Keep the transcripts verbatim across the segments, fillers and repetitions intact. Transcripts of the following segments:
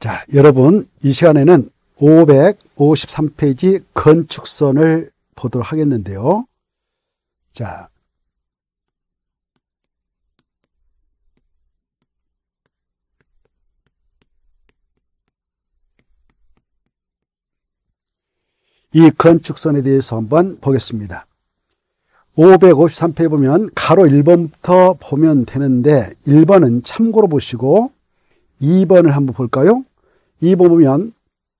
자, 여러분, 이 시간에는 오백오십삼 페이지 건축선을 보도록 하겠는데요. 자, 이 건축선에 대해서 한번 보겠습니다. 오백오십삼 페이지 보면 가로 일 번부터 보면 되는데 일 번은 참고로 보시고 이 번을 한번 볼까요? 이 번 보면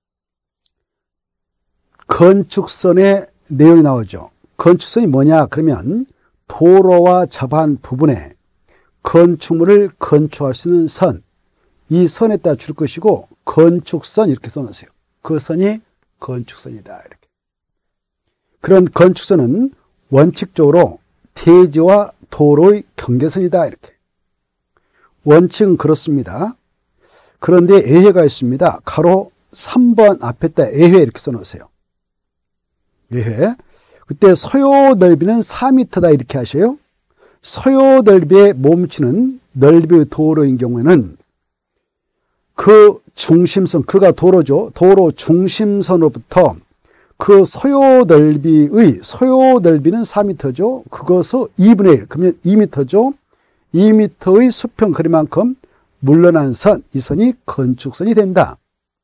건축선의 내용이 나오죠. 건축선이 뭐냐 그러면 도로와 접한 부분에 건축물을 건축할 수 있는 선, 이 선에다 줄 것이고 건축선 이렇게 써놓으세요. 그 선이 건축선이다. 이렇게. 그런 건축선은 원칙적으로 대지와 도로의 경계선이다. 이렇게. 원칙은 그렇습니다. 그런데 예외가 있습니다. 가로 삼 번 앞에다 예외 이렇게 써놓으세요. 예외. 그때 소요 넓이는 사 미터다 이렇게 하셔요. 소요 넓이에 멈추는 넓이의 도로인 경우에는 그 중심선, 그가 도로죠. 도로 중심선으로부터 그 소요 넓이의, 소요 넓이는 사 미터죠. 그것을 이분의 일, 그러면 이 미터죠. 이 미터의 수평 거리만큼 물러난 선, 이 선이 건축선이 된다.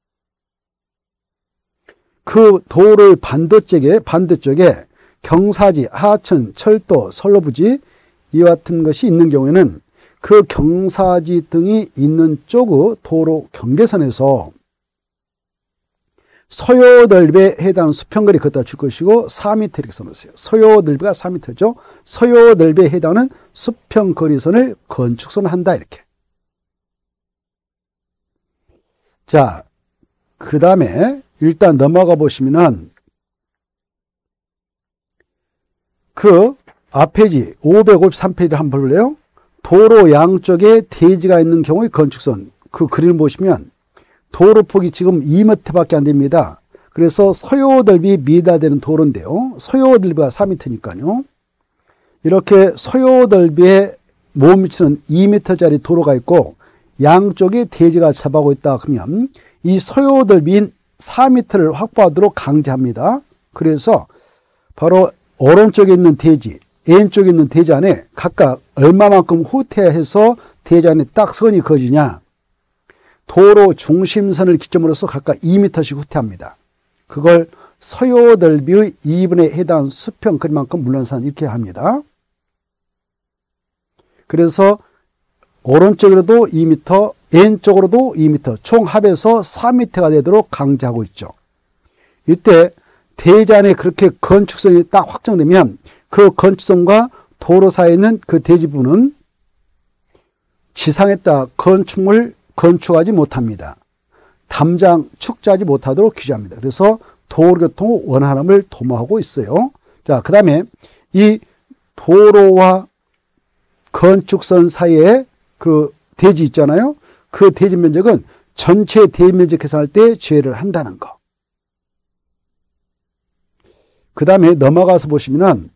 그 도로의 반대쪽에, 반대쪽에 경사지, 하천, 철도, 선로부지 이와 같은 것이 있는 경우에는 그 경사지 등이 있는 쪽의 도로 경계선에서 소요 넓이에 해당하는 수평거리 걷다 줄 것이고 사 미터 이렇게 써놓으세요. 소요 넓이가 사 미터죠. 소요 넓이에 해당하는 수평거리선을 건축선을 한다 이렇게. 자, 그 다음에 일단 넘어가 보시면은 그 앞 페이지 오백오십삼 페이지를 한번 볼래요? 도로 양쪽에 대지가 있는 경우의 건축선, 그 그림을 보시면 도로 폭이 지금 이 미터밖에 안 됩니다. 그래서 소요 넓이 미달되는 도로인데요. 소요 넓이가 사 미터니까요. 이렇게 소요 넓이에 못 미치는 이 미터짜리 도로가 있고 양쪽에 대지가 접하고 있다 그러면 이 소요 넓이인 사 미터를 확보하도록 강제합니다. 그래서 바로 오른쪽에 있는 대지, 왼쪽에 있는 대지 안에 각각 얼마만큼 후퇴해서 대지 안에 딱 선이 그어지냐. 도로 중심선을 기점으로서 각각 이 미터씩 후퇴합니다. 그걸 소요 넓이의 이분에 해당하는 수평 거리만큼 물러난 이렇게 합니다. 그래서 오른쪽으로도 이 미터, 왼쪽으로도 이 미터, 총 합해서 사 미터가 되도록 강제하고 있죠. 이때 대지 안에 그렇게 건축선이 딱 확정되면 그 건축선과 도로 사이에 있는 그 대지 부분은 지상에다 건축물 건축하지 못합니다. 담장 축제하지 못하도록 규제합니다. 그래서 도로교통 원활함을 도모하고 있어요. 자, 그 다음에 이 도로와 건축선 사이에 그 대지 있잖아요. 그 대지 면적은 전체 대지 면적 계산할 때 제외를 한다는 거. 그 다음에 넘어가서 보시면은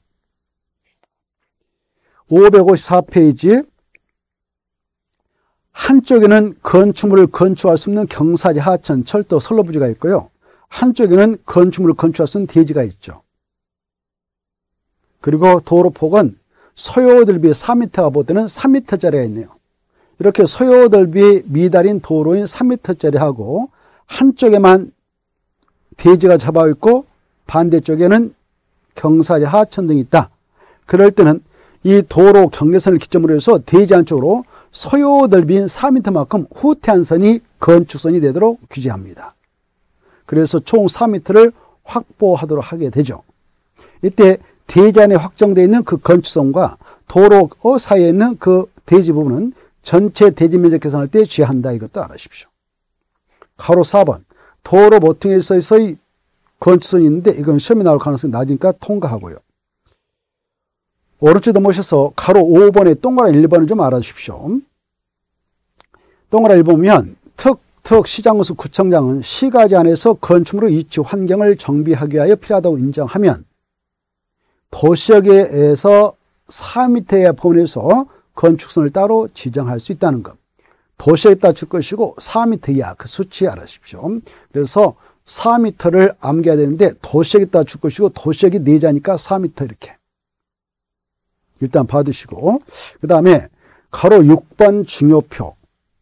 오백오십사 페이지 한쪽에는 건축물을 건축할 수 없는 경사지, 하천, 철도, 선로부지가 있고요. 한쪽에는 건축물을 건축할 수 있는 대지가 있죠. 그리고 도로폭은 소요 넓이 사 미터가 보다는 삼 미터짜리가 있네요. 이렇게 소요 넓이 미달인 도로인 삼 미터짜리하고 한쪽에만 대지가 잡아 있고 반대쪽에는 경사지, 하천 등이 있다. 그럴 때는 이 도로 경계선을 기점으로 해서 대지 안쪽으로 소요 넓이인 사 미터만큼 후퇴한 선이 건축선이 되도록 규제합니다. 그래서 총 사 미터를 확보하도록 하게 되죠. 이때 대지 안에 확정되어 있는 그 건축선과 도로 사이에 있는 그 대지 부분은 전체 대지 면적 계산할 때 제한한다. 이것도 알아주십시오. 가로 사 번 도로 모퉁이에서의 건축선이 있는데 이건 시험에 나올 가능성이 낮으니까 통과하고요. 오른쪽 넘어오셔서 가로 오 번에 동그라미 일 번을 좀 알아주십시오. 동그라미 일 번 보면 특, 특 시장군수 구청장은 시가지 안에서 건축물의 위치 환경을 정비하기 위하여 필요하다고 인정하면 도시역에서 사 미터에 포함해서 건축선을 따로 지정할 수 있다는 것. 도시에 따라 줄 것이고 사 미터 이하 그 수치 알아주십시오. 그래서 사 미터를 암기해야 되는데 도시에 따라 줄 것이고 도시역이 네 자니까 사 미터 이렇게 일단 받으시고, 그 다음에 가로 육 번 중요표.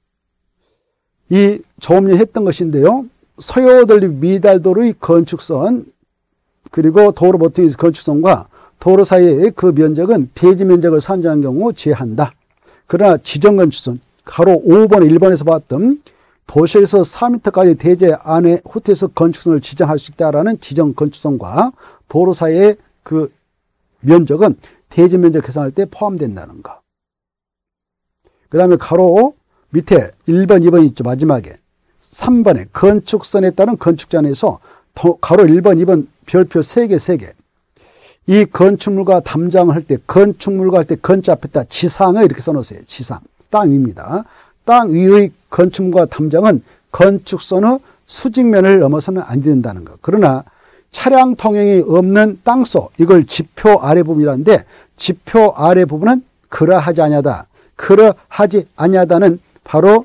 이 조금 전에 했던 것인데요. 서요들리 미달도로의 건축선 그리고 도로 모퉁이 건축선과 도로 사이의 그 면적은 대지 면적을 산정한 경우 제한다. 그러나 지정건축선 가로 오 번 일 번에서 봤던 도시에서 사 미터까지 대지 안에 후퇴해서 건축선을 지정할 수 있다라는 지정건축선과 도로 사이의 그 면적은 대지 면적 계산할 때 포함된다는 거. 그 다음에 가로 밑에 일 번, 이 번 있죠. 마지막에 삼 번에 건축선에 따른 건축자에서 가로 일 번, 이 번 별표 세 개, 세 개. 이 건축물과 담장을 할 때 건축물과 할 때 건자 앞에다 지상을 이렇게 써놓으세요. 지상. 땅 위입니다. 땅 위의 건축물과 담장은 건축선의 수직면을 넘어서는 안 된다는 것. 그러나 차량 통행이 없는 땅속, 이걸 지표 아래 부분이라는데 지표 아래 부분은 그러하지 아니하다. 그러하지 아니하다는 바로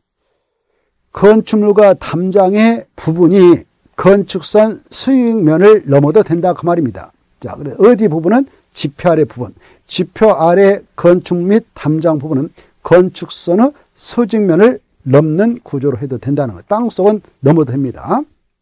건축물과 담장의 부분이 건축선 수직면을 넘어도 된다 그 말입니다. 자, 그래 어디 부분은 지표 아래 부분, 지표 아래 건축 및 담장 부분은 건축선의 수직면을 넘는 구조로 해도 된다는 것. 땅속은 넘어도 됩니다.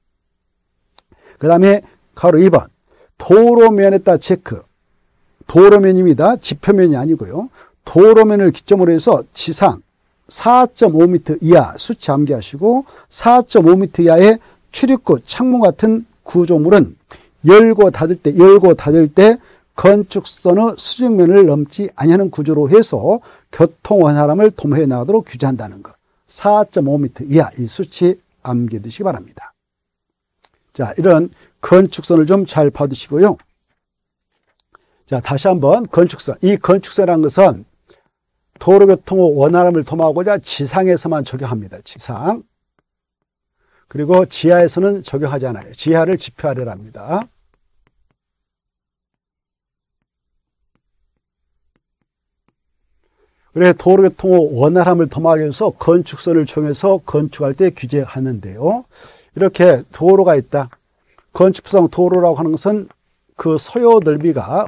그 다음에 가로 이 번 도로면에다 체크. 도로면입니다. 지표면이 아니고요. 도로면을 기점으로 해서 지상 사 점 오 미터 이하 수치 암기하시고 사 점 오 미터 이하의 출입구, 창문 같은 구조물은 열고 닫을 때, 열고 닫을 때 건축선의 수직면을 넘지 아니하는 구조로 해서 교통원활함을 도모해 나가도록 규제한다는 것. 사 점 오 미터 이하 이 수치 암기해 두시기 바랍니다. 자, 이런 건축선을 좀 잘 봐두시고요. 자, 다시 한번 건축선. 이 건축선이라는 것은 도로교통의 원활함을 도모하고자 지상에서만 적용합니다. 지상. 그리고 지하에서는 적용하지 않아요. 지하를 지표 아래랍니다. 그래 도로교통의 원활함을 도모하기 위해서 건축선을 정해서 건축할 때 규제하는데요. 이렇게 도로가 있다. 건축부상 도로라고 하는 것은 그 소요 넓이가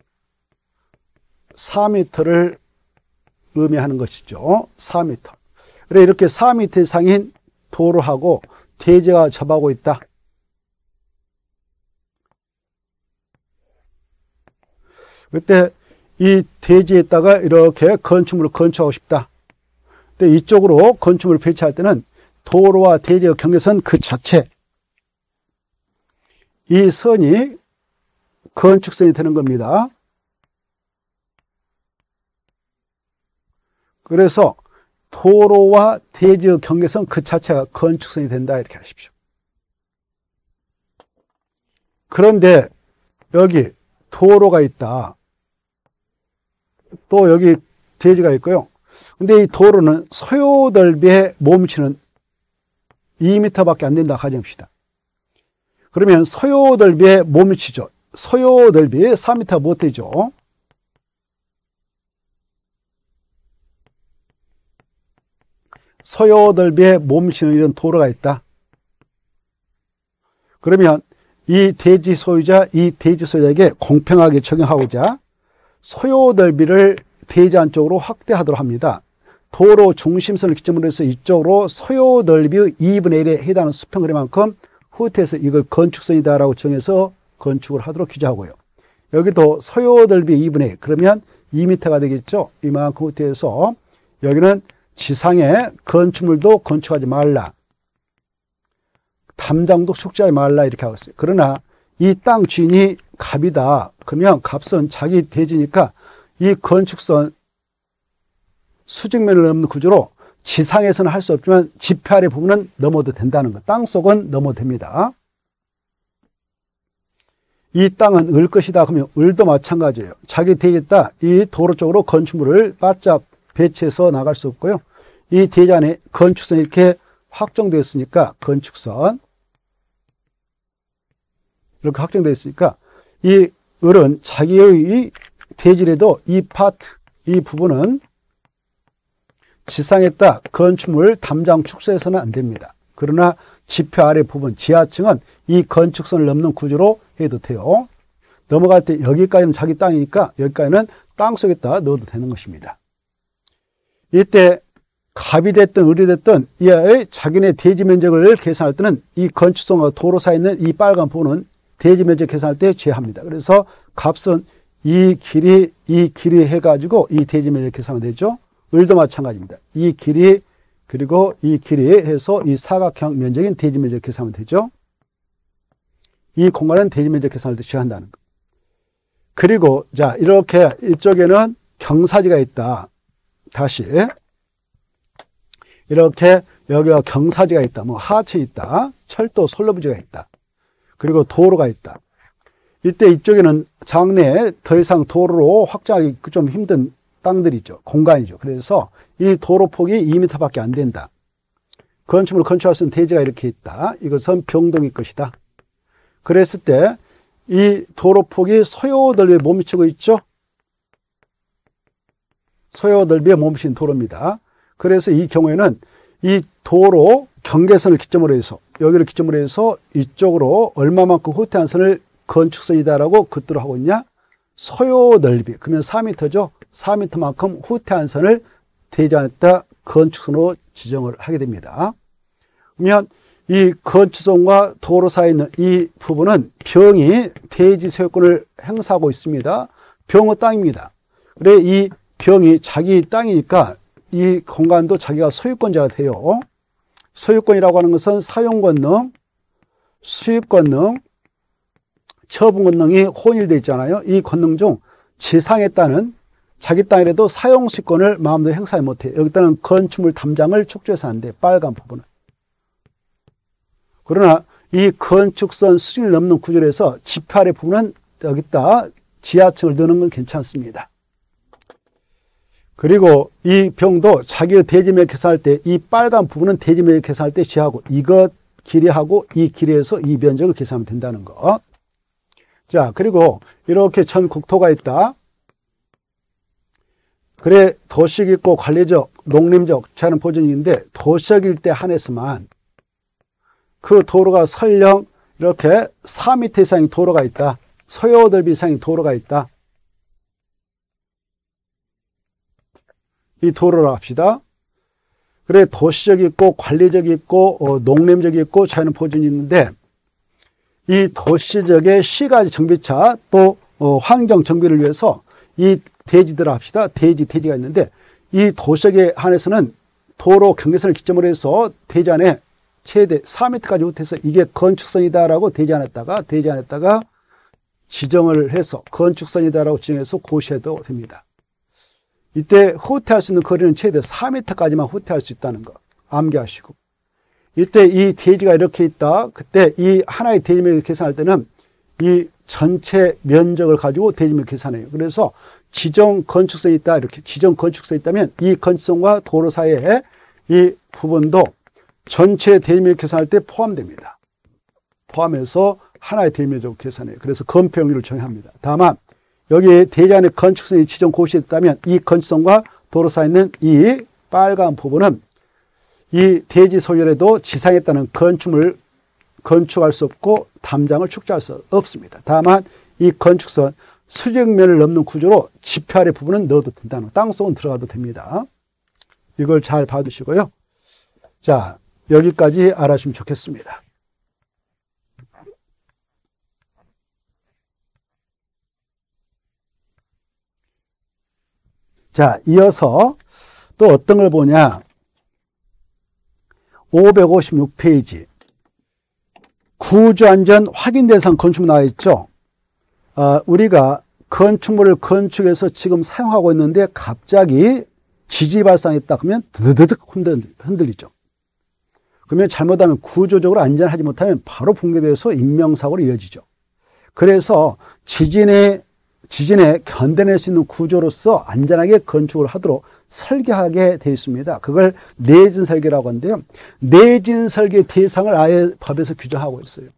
사 미터를 의미하는 것이죠. 사 미터. 그래 이렇게 사 미터 이상인 도로하고 대지가 접하고 있다. 그때 이 대지에다가 이렇게 건축물을 건축하고 싶다. 근데 이쪽으로 건축물을 배치할 때는 도로와 대지의 경계선 그 자체, 이 선이 건축선이 되는 겁니다. 그래서 도로와 대지의 경계선 그 자체가 건축선이 된다 이렇게 하십시오. 그런데 여기 도로가 있다. 또 여기 대지가 있고요. 근데 이 도로는 소요 넓이에 몸치는 이 미터밖에 안 된다 가정합시다. 그러면 소요 넓이에 몸치죠. 소요 넓이 사 미터 못 되죠. 소요 넓이에 몸치는 이런 도로가 있다. 그러면 이 대지 소유자, 이 대지 소유자에게 공평하게 적용하고자 소요 넓이를 대지 안쪽으로 확대하도록 합니다. 도로 중심선을 기점으로 해서 이쪽으로 소요 넓이의 이분의 일에 해당하는 수평거리만큼 후퇴해서 이걸 건축선이다라고 정해서 건축을 하도록 규제하고요. 여기도 소요 넓이 이분의 일, 그러면 이 미터가 되겠죠. 이만큼 후퇴해서 여기는 지상에 건축물도 건축하지 말라. 담장도 숙지하지 말라 이렇게 하고 있어요. 그러나 이 땅 주인이 갑이다. 그러면 값은 자기 대지니까 이 건축선 수직면을 넘는 구조로 지상에서는 할 수 없지만 지표 아래 부분은 넘어도 된다는 것. 땅속은 넘어도 됩니다. 이 땅은 을 것이다. 그러면 을도 마찬가지예요. 자기 대지에다 이 도로 쪽으로 건축물을 바짝 배치해서 나갈 수 없고요. 이 대지 안에 건축선이 이렇게 확정되어 있으니까 건축선 이렇게 확정되어 있으니까 이 을은 자기의 대지라도 이 파트, 이 부분은 지상에다 건축물 담장 축소해서는 안 됩니다. 그러나 지표 아래 부분 지하층은 이 건축선을 넘는 구조로 해도 돼요. 넘어갈 때 여기까지는 자기 땅이니까 여기까지는 땅속에다 넣어도 되는 것입니다. 이때 갑이 됐든 을이 됐든 이하의 자기네 대지 면적을 계산할 때는 이 건축선과 도로 사이에 있는 이 빨간 부분은 대지 면적 계산할 때 제합니다. 그래서 값은 이 길이 이 길이 해가지고 이 대지 면적 계산하면 되죠. 을도 마찬가지입니다. 이 길이 그리고 이 길이 해서 이 사각형 면적인 대지 면적 계산하면 되죠. 이 공간은 대지 면적 계산할 때 제한다는 거. 그리고 자 이렇게 이쪽에는 경사지가 있다. 다시 이렇게 여기가 경사지가 있다. 뭐 하체 있다. 철도 솔로부지가 있다. 그리고 도로가 있다. 이때 이쪽에는 장내에 더 이상 도로로 확장하기 좀 힘든 땅들이죠. 공간이죠. 그래서 이 도로 폭이 이 미터밖에 안 된다. 건축물을 건축할 수 있는 대지가 이렇게 있다. 이것은 병동일 것이다. 그랬을 때 이 도로 폭이 소요 넓이에 못 미치고 있죠. 소요 넓이에 못 미치는 도로입니다. 그래서 이 경우에는 이 도로 경계선을 기점으로 해서 여기를 기점으로 해서 이쪽으로 얼마만큼 후퇴한 선을 건축선이다라고 그대로 하고 있냐? 소요 넓이, 그러면 사 미터죠. 사 미터만큼 후퇴한 선을 대지 안에다 건축선으로 지정을 하게 됩니다. 그러면 이 건축선과 도로 사이에 있는 이 부분은 병이 대지 소유권을 행사하고 있습니다. 병의 땅입니다. 그래 이 병이 자기 땅이니까 이 공간도 자기가 소유권자가 돼요. 소유권이라고 하는 것은 사용권능, 수입권능, 처분권능이 혼일되어 있잖아요. 이 권능 중 지상에 따른 자기 땅이라도 사용수권을 마음대로 행사하지 못해요. 여기다는 건축물 담장을 축조해서 안 돼. 빨간 부분은. 그러나 이 건축선 수준을 넘는 구조에서 지표 아래 부분은 여기다 지하층을 넣는 건 괜찮습니다. 그리고 이 병도 자기의 대지면적 계산할 때 이 빨간 부분은 대지면적 계산할 때 제하고 이것 길이하고 이 길이에서 이 면적을 계산하면 된다는 거. 자, 그리고 이렇게 전 국토가 있다. 그래 도시적 있고 관리적, 농림적 제한 보존이 있는데 도시적일 때 한해서만 그 도로가 설령 이렇게 사 미터 이상의 도로가 있다. 소요 넓이 이상의 도로가 있다. 이 도로로 합시다. 그래 도시적 있고 관리적 있고 어, 농림적 있고 자연 보존이 있는데 이 도시적의 시가지 정비차 또 어, 환경 정비를 위해서 이 대지들을 합시다. 대지 대지가 있는데 이 도시적에 한해서는 도로 경계선을 기점으로 해서 대지 안에 최대 사 미터까지 후퇴해서 이게 건축선이다라고 대지 안에다가 대지 안에다가 지정을 해서 건축선이다라고 지정해서 고시해도 됩니다. 이때 후퇴할 수 있는 거리는 최대 사 미터까지만 후퇴할 수 있다는 거 암기하시고, 이때 이 대지가 이렇게 있다. 그때 이 하나의 대지 면적을 계산할 때는 이 전체 면적을 가지고 대지 면적 계산해요. 그래서 지정 건축선이 있다. 이렇게 지정 건축선이 있다면 이 건축선과 도로 사이에 이 부분도 전체 대지 면적 계산할 때 포함됩니다. 포함해서 하나의 대지 면적을 계산해요. 그래서 건폐용률을 정합니다. 다만 여기에 대지 안에 건축선이 지정 고시됐다면 이 건축선과 도로 사이에 있는 이 빨간 부분은 이 대지 소유에도 지상에 따른 건축물을 건축할 수 없고 담장을 축조할 수 없습니다. 다만 이 건축선 수직면을 넘는 구조로 지표 아래 부분은 넣어도 된다는, 땅속은 들어가도 됩니다. 이걸 잘 봐두시고요. 자, 여기까지 알아주시면 좋겠습니다. 자, 이어서 또 어떤 걸 보냐. 오백오십육 페이지. 구조안전 확인 대상 건축물 나와 있죠. 어, 우리가 건축물을 건축해서 지금 사용하고 있는데 갑자기 지진이 발생했다 그러면 드드득 흔들리죠. 그러면 잘못하면 구조적으로 안전하지 못하면 바로 붕괴돼서 인명사고로 이어지죠. 그래서 지진에 지진에 견뎌낼 수 있는 구조로서 안전하게 건축을 하도록 설계하게 되어 있습니다. 그걸 내진 설계라고 하는데요. 내진 설계 대상을 아예 법에서 규정하고 있어요.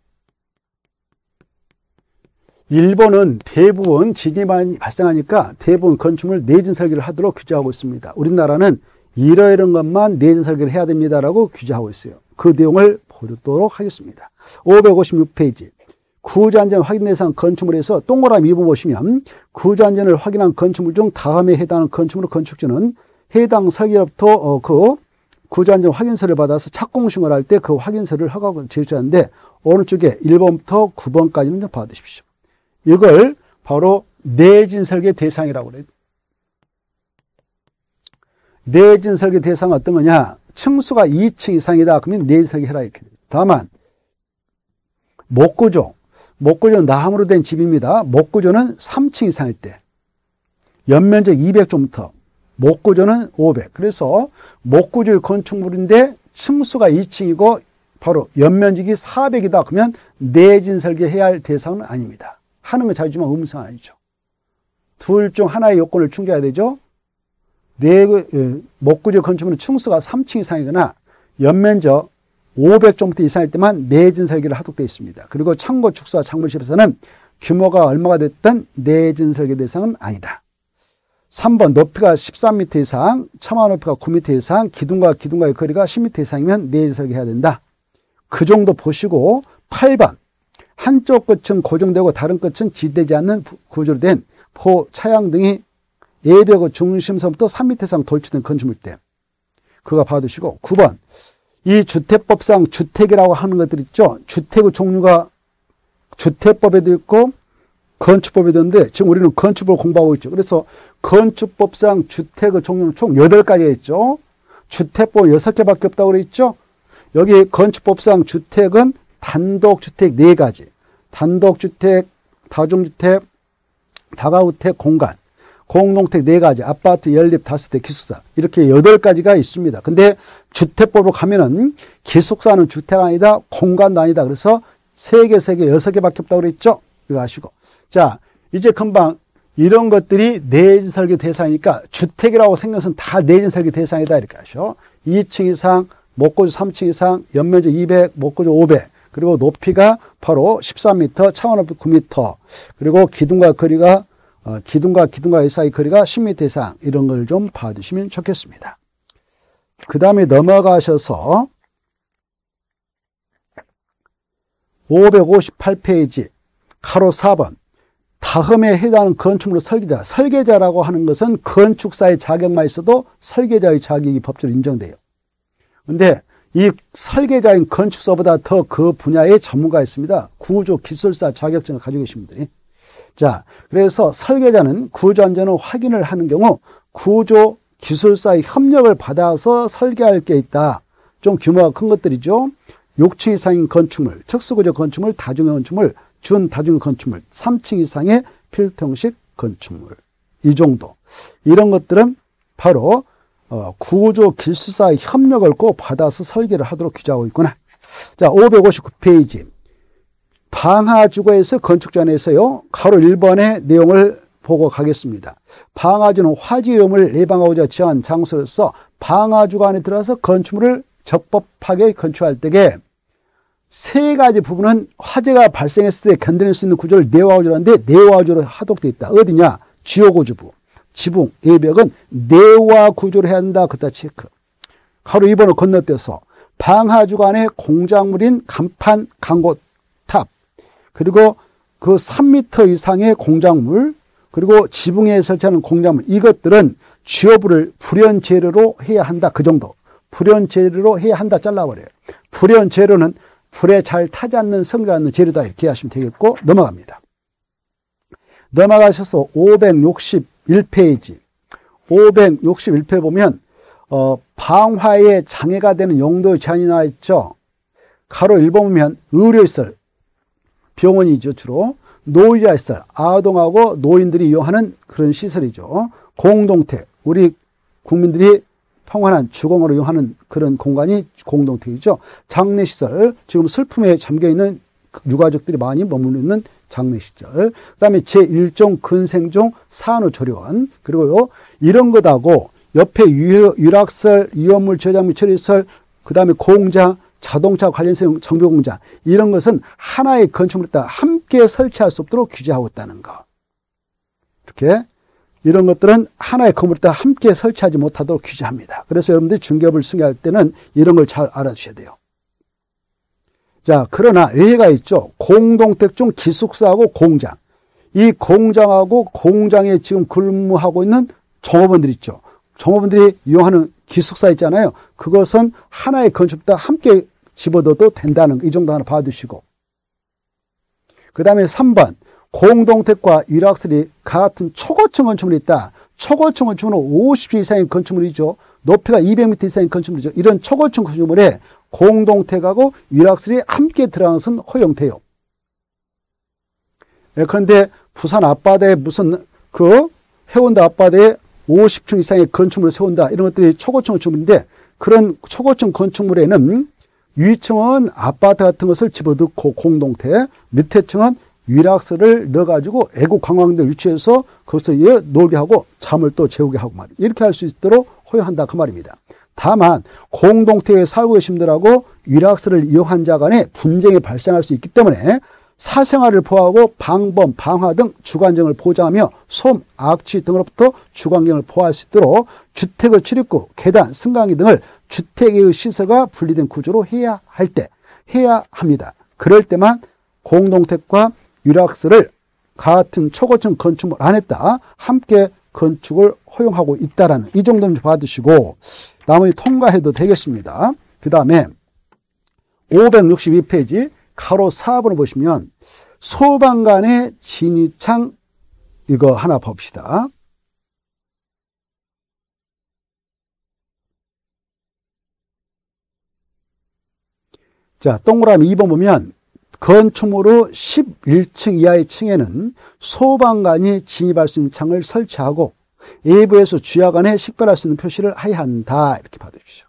일본은 대부분 지진이 많이 발생하니까 대부분 건축물 내진 설계를 하도록 규정하고 있습니다. 우리나라는 이러이런 것만 내진 설계를 해야 됩니다라고 규정하고 있어요. 그 내용을 보도록 하겠습니다. 오백오십육 페이지. 구조안전 확인 대상 건축물에서 동그라미 이 번 보시면 구조안전을 확인한 건축물 중 다음에 해당하는 건축물 건축주는 해당 설계로부터 어, 그 구조안전 확인서를 받아서 착공심을 할 때 그 확인서를 허가를 제출하는데 오른쪽에 일 번부터 구 번까지는 좀 봐두십시오. 이걸 바로 내진 설계 대상이라고 그래요. 내진 설계 대상은 어떤 거냐? 층수가 이 층 이상이다. 그러면 내진 설계해라 이렇게 돼요. 다만 목구조, 목구조는 나무로 된 집입니다. 목구조는 삼 층 이상일 때 연면적 이백 제곱미터, 목구조는 오백. 그래서 목구조의 건축물인데 층수가 이 층이고 바로 연면적이 사백이다. 그러면 내진 설계해야 할 대상은 아닙니다. 하는 건 자유지만 의무사항은 아니죠. 둘 중 하나의 요건을 충족해야 되죠. 네, 목구조 건축물은 층수가 삼 층 이상이거나 연면적 오백 제곱미터 이상일 때만 내진 설계를 하도록 되어 있습니다. 그리고 창고, 축사, 창물실에서는 규모가 얼마가 됐든 내진 설계 대상은 아니다. 삼 번 높이가 십삼 미터 이상, 처마 높이가 구 미터 이상, 기둥과 기둥과의 거리가 십 미터 이상이면 내진 설계해야 된다. 그 정도 보시고 팔 번 한쪽 끝은 고정되고 다른 끝은 지대지 않는 구조로 된 포, 차양 등이 예벽의 중심선부터 삼 미터 이상 돌출된 건축물 때 그거 봐두시고 구 번 이 주택법상 주택이라고 하는 것들 있죠. 주택의 종류가 주택법에도 있고 건축법에도 있는데 지금 우리는 건축법을 공부하고 있죠. 그래서 건축법상 주택의 종류는 총 여덟 가지가 있죠. 주택법 여섯 개밖에 없다고 그랬죠. 여기 건축법상 주택은 단독주택 네 가지, 단독주택, 다중주택, 다가구택, 공간, 공동택 네 가지, 아파트, 연립, 다세대, 기숙사 이렇게 여덟 가지가 있습니다. 근데 주택법으로 가면은 기숙사는 주택 아니다, 공간도 아니다. 그래서 세 개, 세 개, 여섯 개밖에 없다고 그랬죠. 이거 아시고. 자, 이제 금방 이런 것들이 내진 설계 대상이니까 주택이라고 생각해서는 다 내진 설계 대상이다 이렇게 하셔. 이 층 이상, 목구조 삼 층 이상, 연면적 이백, 목구조 오백, 그리고 높이가 바로 십삼 미터, 차원 높이 구 미터, 그리고 기둥과 거리가 어, 기둥과 기둥과 사이 거리가 십 미터 이상 이런 걸 좀 봐주시면 좋겠습니다. 그 다음에 넘어가셔서 오백오십팔 페이지 가로 사 번 다음에 해당하는 건축물의 설계자. 설계자라고 하는 것은 건축사의 자격만 있어도 설계자의 자격이 법적으로 인정돼요. 그런데 이 설계자인 건축사보다 더 그 분야의 전문가가 있습니다. 구조 기술사 자격증을 가지고 계신 분들이. 자, 그래서 설계자는 구조 안전을 확인을 하는 경우 구조 기술사의 협력을 받아서 설계할 게 있다. 좀 규모가 큰 것들이죠. 육 층 이상인 건축물, 특수구조 건축물, 다중형 건축물, 준다중형 건축물, 삼 층 이상의 필터 형식 건축물. 이 정도. 이런 것들은 바로 어, 구조 기술사의 협력을 꼭 받아서 설계를 하도록 규정하고 있구나. 자, 오백오십구 페이지. 방화주거에서 건축전에서요. 가로 일 번의 내용을 보고 가겠습니다. 방화주는 화재 위험을 예방하고자 지정한 장소로서 방화주거 안에 들어서 건축물을 적법하게 건축할 때에 세 가지 부분은 화재가 발생했을 때 견뎌낼 수 있는 구조를 내화구조로 하는데 내화구조로 하도록 되어 있다. 어디냐? 지오고주부, 지붕, 예벽은 내화 구조로 해야 한다. 그다 체크. 가로 이 번을 건너뛰어서 방화주거 안에 공작물인 간판, 강고, 탑, 그리고 그 삼 미터 이상의 공작물, 그리고 지붕에 설치하는 공작물, 이것들은 지오부를 불연 재료로 해야 한다. 그 정도. 불연 재료로 해야 한다. 잘라버려요. 불연 재료는 불에 잘 타지 않는 성질 않는 재료다. 이렇게 하시면 되겠고, 넘어갑니다. 넘어가셔서 오백육십일 페이지. 오백육십일 페이지 보면, 어, 방화에 장애가 되는 용도의 제한이 나와 있죠. 가로 일 번 보면 의료시설, 병원이죠, 주로. 노후자시설, 아동하고 노인들이 이용하는 그런 시설이죠. 공동택, 우리 국민들이 평안한 주공으로 이용하는 그런 공간이 공동택이죠. 장례시설, 지금 슬픔에 잠겨있는 유가족들이 많이 머물러 있는 장례시설, 그 다음에 제일 종 근생종 산후조리원, 그리고요, 이런 것하고 옆에 유락설, 위험물 저장물 처리시설, 그 다음에 공장, 자동차 관련성 정비공장, 이런 것은 하나의 건축물에 따라 함께 설치할 수 없도록 규제하고 있다는 거. 이렇게 이런 것들은 하나의 건물에 함께 설치하지 못하도록 규제합니다. 그래서 여러분들이 중개업을 승계할 때는 이런 걸 잘 알아두셔야 돼요. 자, 그러나 예외가 있죠. 공동택 중 기숙사하고 공장. 이 공장하고 공장에 지금 근무하고 있는 종업원들 있죠. 종업원들이 이용하는 기숙사 있잖아요. 그것은 하나의 건축부터 함께 집어넣어도 된다는 거, 이 정도 하나 봐두시고. 그 다음에 삼 번. 공동택과 일학설이 같은 초고층 건축물이 있다. 초고층 건축물은 오십 층 이상의 건축물이죠. 높이가 이백 미터 이상의 건축물이죠. 이런 초고층 건축물에 공동택하고 일학설이 함께 들어가는 것은 허용돼요. 그런데 부산 앞바다에 무슨 그 해운대 앞바다에 오십 층 이상의 건축물을 세운다. 이런 것들이 초고층 건축물인데 그런 초고층 건축물에는 위층은 아파트 같은 것을 집어넣고 공동택, 밑에 층은 위락설을 넣어가지고 애국 관광객들 유치해서 거기서 놀게 하고 잠을 또 재우게 하고 말이에요. 이렇게 할 수 있도록 허용한다 그 말입니다. 다만 공동택에 살고 계신 분들하고 위락설을 이용한 자 간에 분쟁이 발생할 수 있기 때문에 사생활을 보호하고 방범, 방화 등 주관정을 보장하며 소음, 악취 등으로부터 주관경을 보호할 수 있도록 주택의 출입구, 계단, 승강기 등을 주택의 시설과 분리된 구조로 해야 할 때 해야 합니다. 그럴 때만 공동택과 위락설을 같은 초고층 건축물 안에다 함께 건축을 허용하고 있다라는 이 정도는 받으시고 나머지 통과해도 되겠습니다. 그 다음에 오백육십이 페이지 가로 사 번을 보시면 소방관의 진입창 이거 하나 봅시다. 자, 동그라미 이 번 보면 건축물의 십일 층 이하의 층에는 소방관이 진입할 수 있는 창을 설치하고 외부에서 주야간에 식별할 수 있는 표시를 해야 한다. 이렇게 받아주시죠.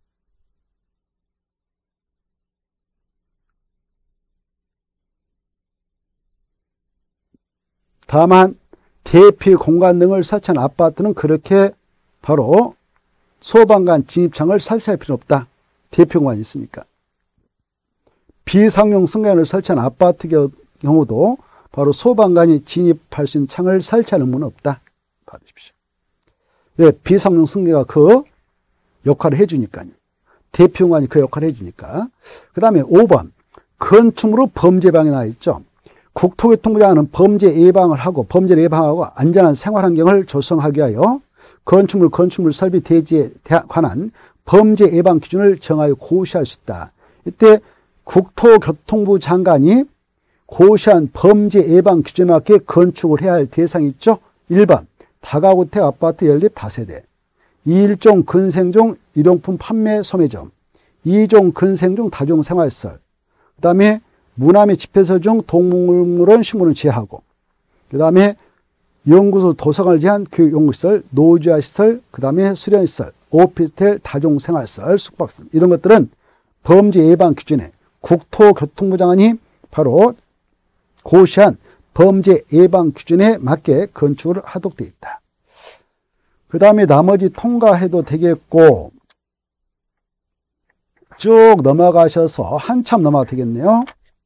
다만 대피 공간 등을 설치한 아파트는 그렇게 바로 소방관 진입창을 설치할 필요는 없다. 대피 공간이 있으니까. 비상용 승강을 설치한 아파트 경우도 바로 소방관이 진입할 수 있는 창을 설치하는 문은 없다. 받으십시오. 예, 비상용 승강가 그 역할을 해주니까요. 대피 공간이 그 역할을 해주니까. 그 다음에 오 번. 건축물의 범죄 방이 나와 있죠. 국토교통부장은 범죄 예방을 하고 범죄를 예방하고 안전한 생활환경을 조성하기 위하여 건축물, 건축물 설비 대지에 관한 범죄 예방 기준을 정하여 고시할 수 있다. 이때 국토교통부 장관이 고시한 범죄 예방 기준에 맞게 건축을 해야 할 대상이 있죠. 일 번 다가구택 아파트 연립 다세대, 일 종 근생종 일용품 판매 소매점, 이 종 근생종 다중생활시설, 그 다음에 문화및 집회소 중 동물원 식물은 제하고, 그 다음에 연구소 도서관을 제한 교육연구시설, 노조화시설, 그 다음에 수련시설, 오피스텔, 다중생활시설, 숙박시설 이런 것들은 범죄 예방 기준에 국토교통부 장관이 바로 고시한 범죄 예방 기준에 맞게 건축을 하도록 되어 있다. 그 다음에 나머지 통과해도 되겠고 쭉 넘어가셔서 한참 넘어가 되겠네요.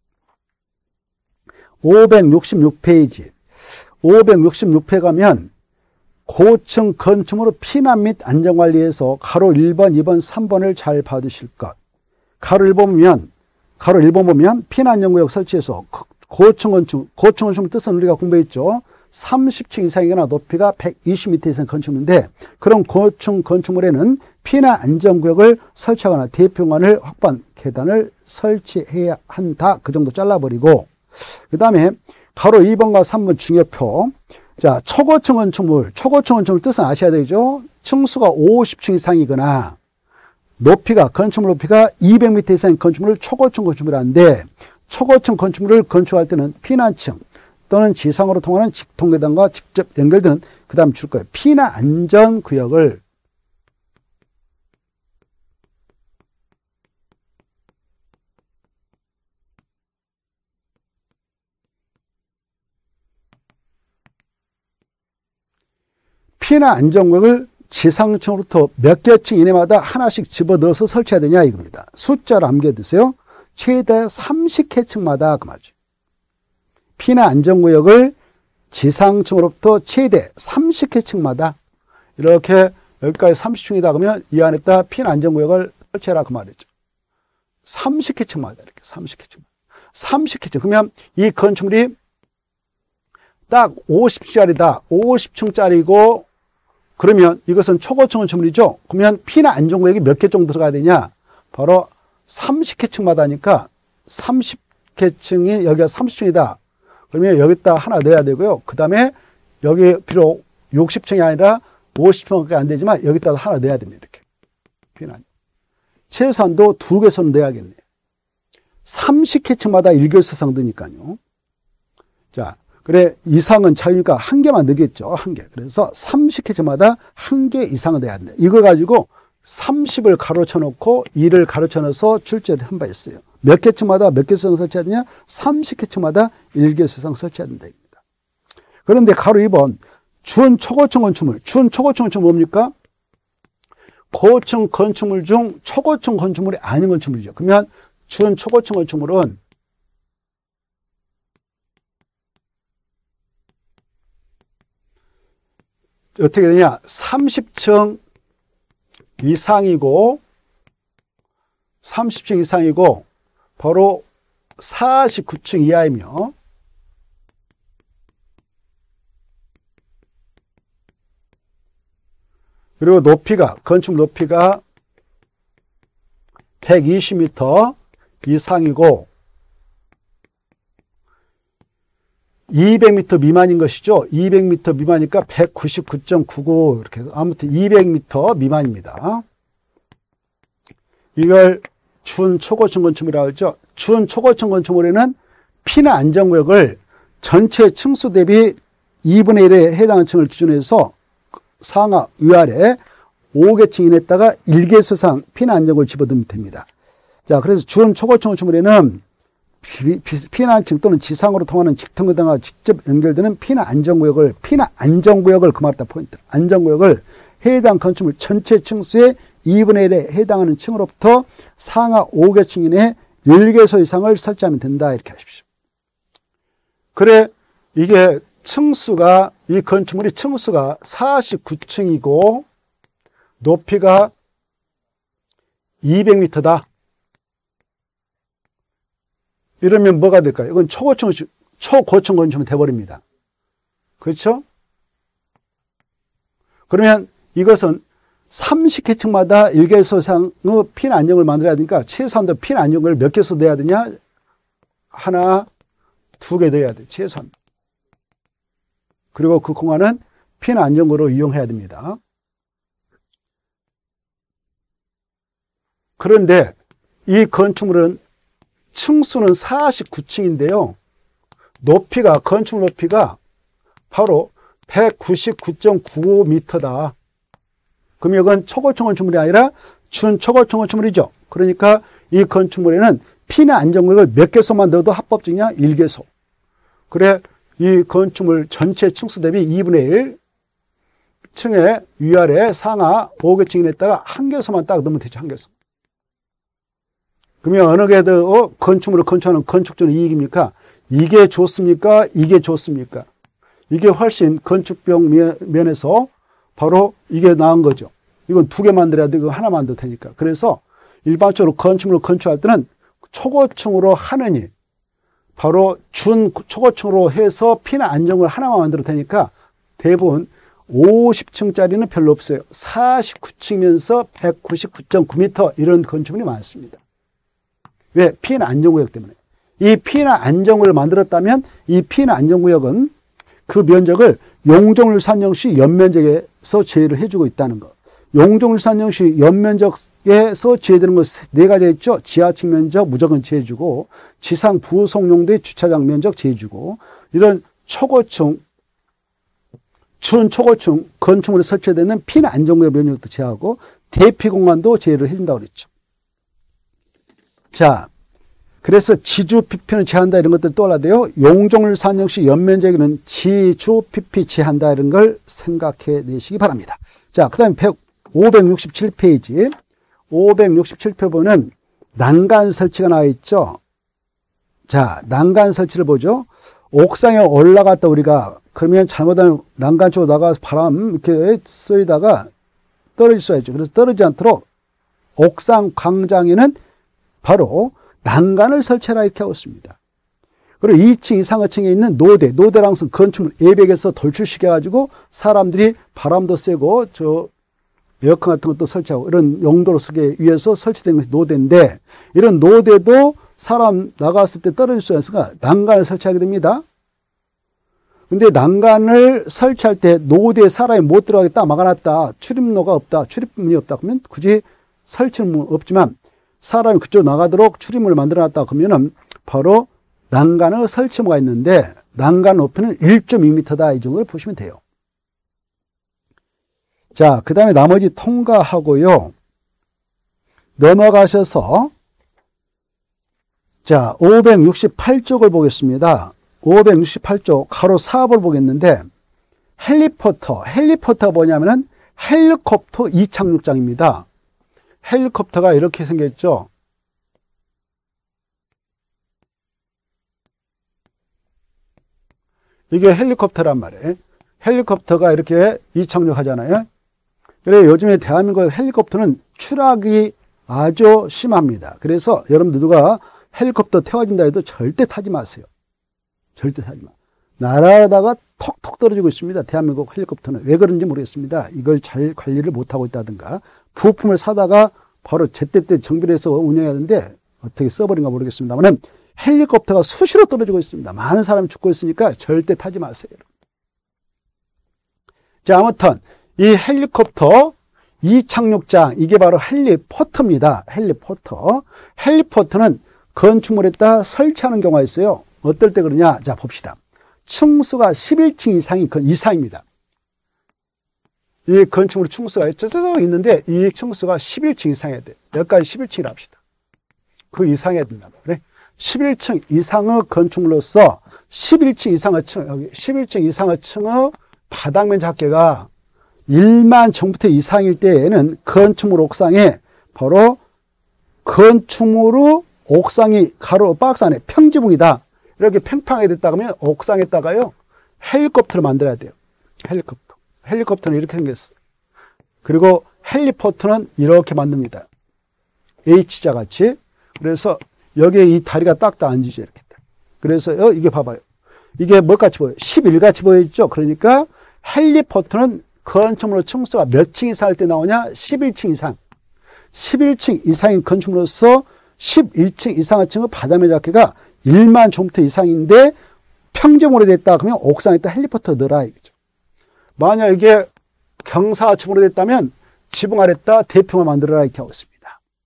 오백육십육 페이지. 오백육십육 페이지 가면 고층 건축물의 피난 및 안전관리에서 가로 일 번, 이 번, 삼 번을 잘 봐두실 것. 가로 일 번 보면 가로 일 번 보면 피난연구역 설치해서 고층 건축, 고층 건축물 뜻은 우리가 공부했죠. 삼십 층 이상이거나 높이가 백이십 미터 이상 건축물인데 그런 고층 건축물에는 피난 안전구역을 설치하거나 대피공간을 확보한 계단을 설치해야 한다. 그 정도 잘라버리고 그 다음에 가로 이 번과 삼 번 중요표. 자, 초고층 건축물, 초고층 건축물 뜻은 아셔야 되죠. 층수가 오십 층 이상이거나 높이가, 건축물 높이가 이백 미터 이상의 건축물을 초고층 건축물이라는데 초고층 건축물을 건축할 때는 피난층 또는 지상으로 통하는 직통계단과 직접 연결되는 그 다음 줄 거예요. 피난 안전구역을 피난 안전구역을 지상층으로부터 몇 개 층 이내마다 하나씩 집어넣어서 설치해야 되냐 이겁니다. 숫자를 암기해두세요. 최대 삼십 개 층마다 그 말이죠. 피난 안전구역을 지상층으로부터 최대 삼십 개 층마다 이렇게 여기까지 삼십 층이다 그러면 이 안에다 피난 안전구역을 설치해라 그 말이죠. 삼십 개 층마다 이렇게 삼십 개 층. 삼십 개 층. 그러면 이 건축물이 딱 오십 층짜리다. 오십 층짜리고 그러면 이것은 초고층 건축물이죠. 그러면 피난 안전구역이 몇 개 정도 들어가야 되냐? 바로 삼십 개 층마다니까 삼십 개 층이 여기가 삼십 층이다. 그러면 여기다 하나 넣어야 되고요. 그 다음에 여기 비록 육십 층이 아니라 오십 층밖에 안 되지만 여기다 하나 넣어야 됩니다. 이렇게. 피난. 최소한도 두 개선은 넣어야겠네요. 삼십 개 층마다 일 개소 이상 넣으니까요. 자, 그래, 이상은 자유니까 한 개만 넣겠죠. 한 개. 그래서 삼십 개 층마다 한 개 이상은 넣어야 된다. 이거 가지고 삼십을 가로쳐 놓고 이를 가로쳐 넣어서 출제를 한 바 있어요. 몇 개 층마다 몇 개소 이상 설치해야 되냐? 삼십 개 층마다 일 개소 이상 설치해야 된다. 그런데 가로 이 번, 준 초고층 건축물. 준 초고층 건축물 뭡니까? 고층 건축물 중 초고층 건축물이 아닌 건축물이죠. 그러면 준 초고층 건축물은 어떻게 되냐? 삼십 층 이상이고, 삼십 층 이상이고, 바로 사십구 층 이하이며, 그리고 높이가, 건축 높이가 백이십 미터 이상이고, 이백 미터 미만인 것이죠. 이백 미터 미만이니까 백구십구 점 구구 이렇게 해서 아무튼 이백 미터 미만입니다. 이걸 준 초고층 건축물이라고 하죠. 준 초고층 건축물에는 피난 안전구역을 전체 층수 대비 이분의 일에 해당하는 층을 기준으로 해서 상하 위아래 다섯 개 층 이내에다가 일 개소 이상 피난 안전구역을 집어넣으면 됩니다. 자, 그래서 준 초고층 건축물에는 피난층 또는 지상으로 통하는 직통로 등과 직접 연결되는 피난 안전구역을, 피난 안전구역을, 그 말다 포인트. 안전구역을 해당 건축물 전체 층수의 이분의 일에 해당하는 층으로부터 상하 다섯 개 층 이내에 일 개소 이상을 설치하면 된다. 이렇게 하십시오. 그래, 이게 층수가, 이 건축물이 층수가 사십구 층이고, 높이가 이백 미터다. 이러면 뭐가 될까요? 이건 초고층, 초고층 건축물이 돼버립니다. 그렇죠? 그러면 이것은 삼십 개 층마다 일 개소 이상의 피난 안전구역을 만들어야 되니까 최소한도 피난 안전구역을 몇 개소 넣어야 되냐? 하나, 두 개 넣어야 돼. 최소한. 그리고 그 공간은 피난 안전구역으로 이용해야 됩니다. 그런데 이 건축물은 층수는 사십구 층인데요. 높이가, 건축 높이가 바로 백구십구 점 구오 미터다. 그럼 이건 초고층 건축물이 아니라 준 초고층 건축물이죠. 그러니까 이 건축물에는 피난 안전구역을 몇 개소만 넣어도 합법적이냐? 일 개소. 그래, 이 건축물 전체 층수 대비 이분의 일 층의 위아래 상하 다섯 개 층에다가 한 개소만 딱 넣으면 되죠. 한 개소. 그러면 어느 게 더 건축물을 건축하는 건축적인 이익입니까? 이게 좋습니까? 이게 좋습니까? 이게 훨씬 건축병 면에서 바로 이게 나은 거죠. 이건 두 개 만들어야 되고 하나 만들어도 되니까. 그래서 일반적으로 건축물을 건축할 때는 초고층으로 하느니 바로 준 초고층으로 해서 피난 안전구역 하나만 만들어도 되니까 대부분 오십 층짜리는 별로 없어요. 사십구 층이면서 백구십구 점 구 미터 이런 건축물이 많습니다. 왜? 피난 안전구역 때문에. 이 피난 안전구역을 만들었다면 이 피난 안전구역은 그 면적을 용적률산정시 연면적에서 제외를 해주고 있다는 것. 용적률산정시 연면적에서 제외되는 것 네 가지 있죠. 지하층 면적 무조건 제외주고, 지상 부속 용도의 주차장 면적 제외주고, 이런 초고층, 준 초고층 건축물에 설치되는 피난 안전구역 면적도 제외하고 대피 공간도 제외를 해준다고 그랬죠. 자, 그래서 지주 피피는 제한다 이런 것들 떠올라야 돼요. 용적률 산정시 연면적에는 지주 피피 제한다 이런 걸 생각해 내시기 바랍니다. 자, 그 다음에 오백육십칠 페이지. 오백육십칠 표 보면 난간 설치가 나와 있죠. 자, 난간 설치를 보죠. 옥상에 올라갔다 우리가 그러면 잘못하면 난간 쪽으로 나가서 바람 이렇게 쏘이다가 떨어질 수가 있죠. 그래서 떨어지지 않도록 옥상 광장에는 바로 난간을 설치하라 이렇게 하고 있습니다. 그리고 이 층 이상층에 있는 노대, 노대랑 건축물 예백에서 돌출시켜가지고 사람들이 바람도 쐬고 저 에어컨 같은 것도 설치하고 이런 용도로 쓰기 위해서 설치된 것이 노대인데, 이런 노대도 사람 나갔을 때 떨어질 수가 있으니까 난간을 설치하게 됩니다. 근데 난간을 설치할 때 노대에 사람이 못 들어가겠다, 막아놨다, 출입로가 없다, 출입문이 없다 그러면 굳이 설치는 없지만 사람이 그쪽으로 나가도록 출입문을 만들어놨다 그러면은 바로 난간을 설치모가 있는데 난간 높이는 일 점 이 미터다 이 정도를 보시면 돼요. 자, 그 다음에 나머지 통과하고요. 넘어가셔서 자, 오백육십팔 쪽을 보겠습니다. 오백육십팔 쪽 가로 사업을 보겠는데 헬리포터, 헬리포터가 뭐냐면은 헬리콥터 이착륙장입니다. 헬리콥터가 이렇게 생겼죠. 이게 헬리콥터란 말이에요. 헬리콥터가 이렇게 이착륙하잖아요. 그래서 요즘에 대한민국 헬리콥터는 추락이 아주 심합니다. 그래서 여러분들 누가 헬리콥터 태워진다 해도 절대 타지 마세요. 절대 타지 마. 날아다가 톡톡 떨어지고 있습니다. 대한민국 헬리콥터는. 왜 그런지 모르겠습니다. 이걸 잘 관리를 못하고 있다든가 부품을 사다가 바로 제때 때 정비를 해서 운영해야 하는데 어떻게 써버린가 모르겠습니다만 헬리콥터가 수시로 떨어지고 있습니다. 많은 사람이 죽고 있으니까 절대 타지 마세요. 자, 아무튼 이 헬리콥터 이착륙장, 이게 바로 헬리포터입니다. 헬리포터. 헬리포터는 건축물에다 설치하는 경우가 있어요. 어떨 때 그러냐? 자, 봅시다. 층수가 십일 층 이상이 이상입니다. 이 건축물 층수가 쩌쩌 있는데 이 층수가 십일 층 이상해야 돼. 여기까지 십일 층이라 합시다. 그 이상해야 된다. 그래? 십일 층 이상의 건축물로서 십일 층 이상의 층, 여기 십일 층 이상의 층의 바닥면 작계가 만 제곱미터 이상일 때에는 건축물 옥상에 바로 건축물의 옥상이 가로 박스 안에 평지붕이다. 이렇게 팽팽하게 됐다 그러면 옥상에다가요 헬리콥터를 만들어야 돼요. 헬리콥터. 헬리콥터는 이렇게 생겼어요. 그리고 헬리포터는 이렇게 만듭니다. H자 같이. 그래서 여기에 이 다리가 딱딱 앉으죠. 이렇게. 그래서 어, 이게 봐봐요. 이게 뭐같이 보여요? 십일 같이 보여있죠? 그러니까 헬리포터는 건축물로 층수가 몇 층 이상 할 때 나오냐? 십일 층 이상. 십일 층 이상인 건축물로서 십일 층 이상의 층의 바닥면 작계가 만 제곱미터 이상인데 평점 오래됐다 그러면 옥상에다 헬리포터 넣어라 이거죠. 만약 이게 경사층으로 됐다면 지붕 아래다 대평을 만들어라 이렇게 하고 있습니다.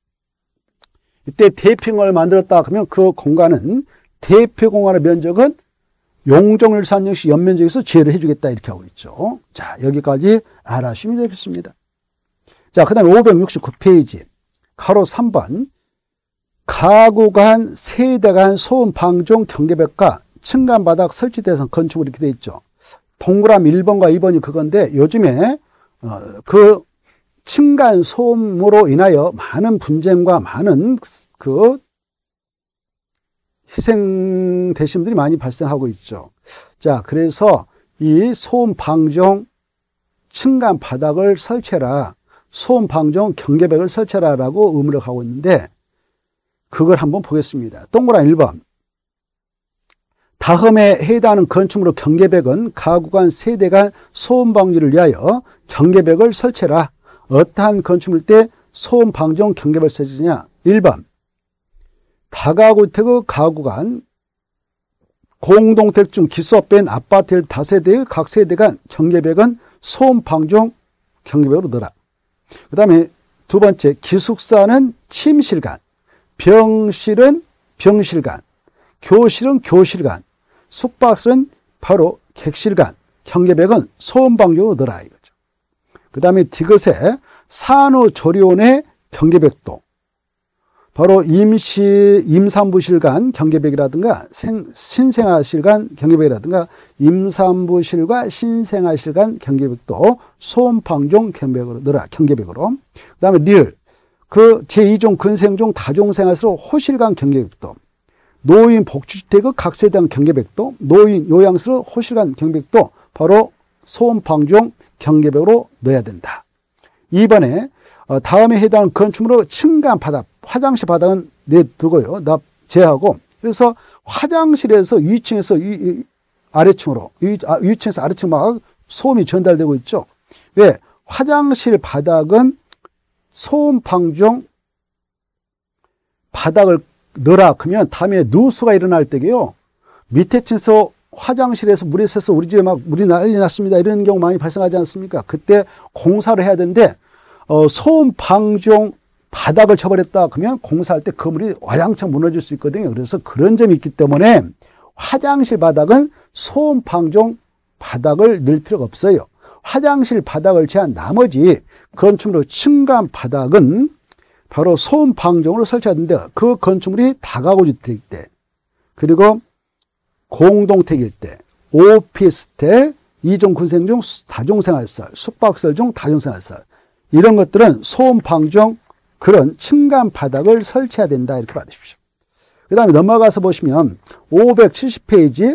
이때 대평을 만들었다 그러면 그 공간은 대표 공간의 면적은 용적률산 역시 연면적에서 제외를 해주겠다 이렇게 하고 있죠. 자, 여기까지 알아주시면 되겠습니다. 자, 그 다음에 오백육십구 페이지 가로 삼 번 가구 간, 세대 간 소음 방종 경계벽과 층간 바닥 설치 대상 건축물 이렇게 돼 있죠. 동그라미 일 번과 이 번이 그건데 요즘에 어, 그 층간 소음으로 인하여 많은 분쟁과 많은 그 희생되신 분들이 많이 발생하고 있죠. 자, 그래서 이 소음 방종 층간 바닥을 설치해라, 소음 방종 경계벽을 설치해라라고 의무를 하고 있는데 그걸 한번 보겠습니다. 동그라미 일 번. 다음에 해당하는 건축물의 경계벽은 가구 간, 세대 간 소음 방지를 위하여 경계벽을 설치해라. 어떠한 건축물 때 소음 방종 경계벽을 설치냐? 일 번. 다가구택의 가구 간, 공동택 중 기수업 뺀 아파트 다세대의 각 세대 간 경계벽은 소음 방종 경계벽으로 넣어라. 그 다음에 두 번째, 기숙사는 침실 간, 병실은 병실 간, 교실은 교실 간, 숙박실은 바로 객실 간, 경계벽은 소음 방종으로 넣어라 이거죠. 그 다음에 디귿에 산후조리원의 경계벽도 바로 임시, 임산부실 간 경계벽이라든가 생, 신생아실 간 경계벽이라든가 임산부실과 신생아실 간 경계벽도 소음 방종 경계벽으로 넣어라, 경계벽으로. 그 다음에 리을, 그 제이 종 근생종 다종생활시로 호실 간 경계벽도. 그 노인 복지주택의 각 세대당 경계백도, 노인 요양시설 호실간 경계백도 바로 소음 방지용 경계백으로 넣어야 된다. 이 번에 다음에 해당하는 건축물의 층간 바닥, 화장실 바닥은 내두고요. 나 제하고. 그래서 화장실에서 위층에서 위, 아래층으로, 위, 아, 위층에서 아래층 막 소음이 전달되고 있죠. 왜? 화장실 바닥은 소음 방지용 바닥을 넣으라 그러면 다음에 누수가 일어날 때게요. 밑에 층에서 화장실에서 물이 새서 우리 집에 막 물이 난리 났습니다. 이런 경우 많이 발생하지 않습니까? 그때 공사를 해야 되는데 어, 소음 방지용 바닥을 쳐버렸다 그러면 공사할 때 건물이 와장창 무너질 수 있거든요. 그래서 그런 점이 있기 때문에 화장실 바닥은 소음 방지용 바닥을 넣을 필요가 없어요. 화장실 바닥을 제한 나머지 건축물의 층간 바닥은 바로 소음 방지용으로 설치하는데 그 건축물이 다가구 주택일 때 그리고 공동택일 때 오피스텔, 이종 군생 중 다중생활시설, 숙박시설 중 다중생활시설 이런 것들은 소음 방지용 그런 층간 바닥을 설치해야 된다 이렇게 받으십시오. 그 다음에 넘어가서 보시면 오백칠십 페이지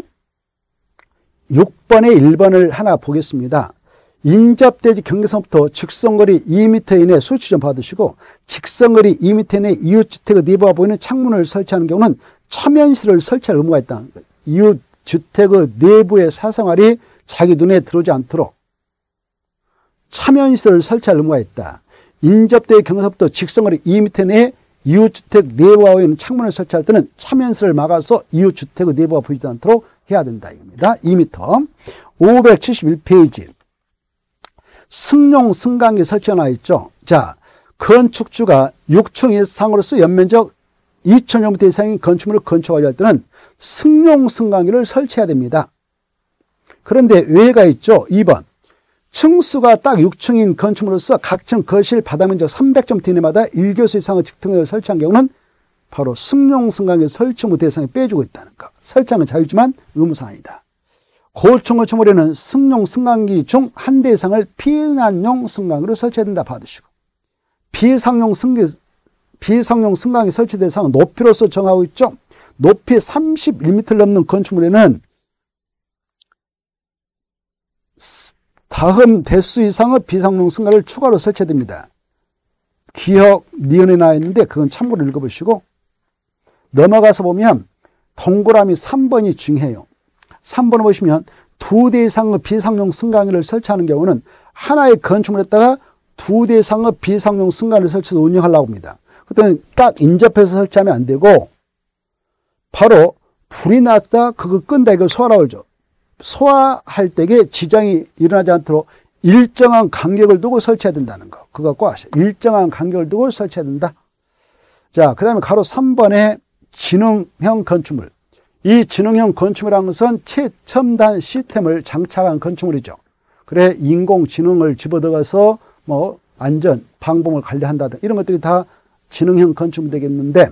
육 번의 일 번을 하나 보겠습니다. 인접대지 경계선부터 직선거리 이 미터 이내 수치 좀 받으시고 직선거리 이 미터 이내 이웃주택의 내부가 보이는 창문을 설치하는 경우는 차면실을 설치할 의무가 있다는 거예요. 이웃주택의 내부의 사생활이 자기 눈에 들어오지 않도록 차면시설을 설치할 의무가 있다. 인접대의 경계선부터 직선거리 이 미터 내에 이웃주택 내부가 보이는 창문을 설치할 때는 차면시설을 막아서 이웃주택의 내부가 보이지 않도록 해야 된다 이겁니다. 이 미터. 오백칠십일 페이지 승용 승강기 설치가 나와 있죠. 자, 건축주가 육 층 이상으로서 연면적 이천 제곱미터 이상의 건축물을 건축하려 할 때는 승용 승강기를 설치해야 됩니다. 그런데 외가 있죠. 이 번 층수가 딱 육 층인 건축물로서 각 층 거실 바닥 면적 삼백 제곱미터 이내마다 일 교수 이상의 직등을 설치한 경우는 바로 승용 승강기 설치 무 대상에 빼주고 있다는 것. 설치하는 자유지만 의무사항이다. 고층 건축물에는 승용 승강기 중 한 대 이상을 피난용 승강기로 설치해야 된다 받으시고 비상용 승기, 비상용 승강기 설치 대상은 높이로서 정하고 있죠. 높이 삼십일 미터를 넘는 건축물에는 다음 대수 이상의 비상용 승강기를 추가로 설치해야 됩니다. 기억 니은에 나와 있는데 그건 참고로 읽어보시고 넘어가서 보면 동그라미 삼 번이 중요해요. 삼 번을 보시면 두 대 이상의 비상용 승강기를 설치하는 경우는 하나의 건축물에다가 두 대 이상의 비상용 승강기를 설치해서 운영하려고 합니다. 그때는 딱 인접해서 설치하면 안 되고 바로 불이 났다 그거 끈다 이걸 소화라고 그러죠. 소화할 때에 지장이 일어나지 않도록 일정한 간격을 두고 설치해야 된다는 거. 그거 꼭 아시죠. 일정한 간격을 두고 설치해야 된다. 자, 그 다음에 가로 삼 번에 지능형 건축물. 이 지능형 건축물이라는 것은 최첨단 시스템을 장착한 건축물이죠. 그래 인공지능을 집어들어가서 뭐 안전, 방범을 관리한다 이런 것들이 다 지능형 건축물 되겠는데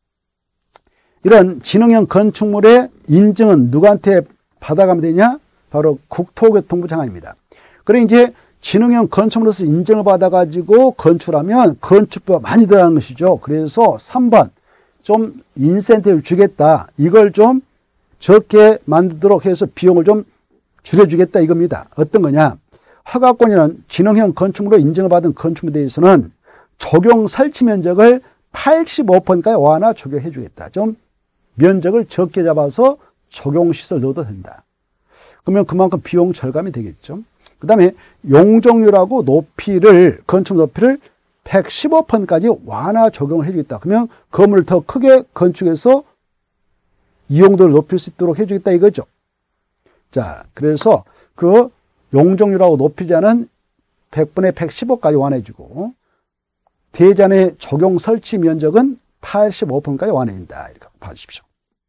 이런 지능형 건축물의 인증은 누구한테 받아가면 되냐? 바로 국토교통부 장관입니다. 그래 이제 지능형 건축물로서 인증을 받아가지고 건축하면 건축비가 많이 들어가는 것이죠. 그래서 삼 번 좀 인센티브를 주겠다. 이걸 좀 적게 만들도록 해서 비용을 좀 줄여주겠다 이겁니다. 어떤 거냐? 허가권이는 지능형 건축물로 인증을 받은 건축물에 대해서는 적용 설치 면적을 팔십오 퍼센트까지 완화 적용해 주겠다. 좀 면적을 적게 잡아서 적용시설 넣어도 된다. 그러면 그만큼 비용 절감이 되겠죠. 그 다음에 용적률하고 높이를, 건축 높이를 백십오 퍼센트까지 완화 적용을 해주겠다. 그러면 건물을 더 크게 건축해서 이용도를 높일 수 있도록 해주겠다 이거죠. 자, 그래서 그 용적률하고 높이자는 백 분의 백십오까지 완화해주고 대전의 적용 설치 면적은 팔십오 퍼센트까지 완화해준다. 이렇게 봐주십시오.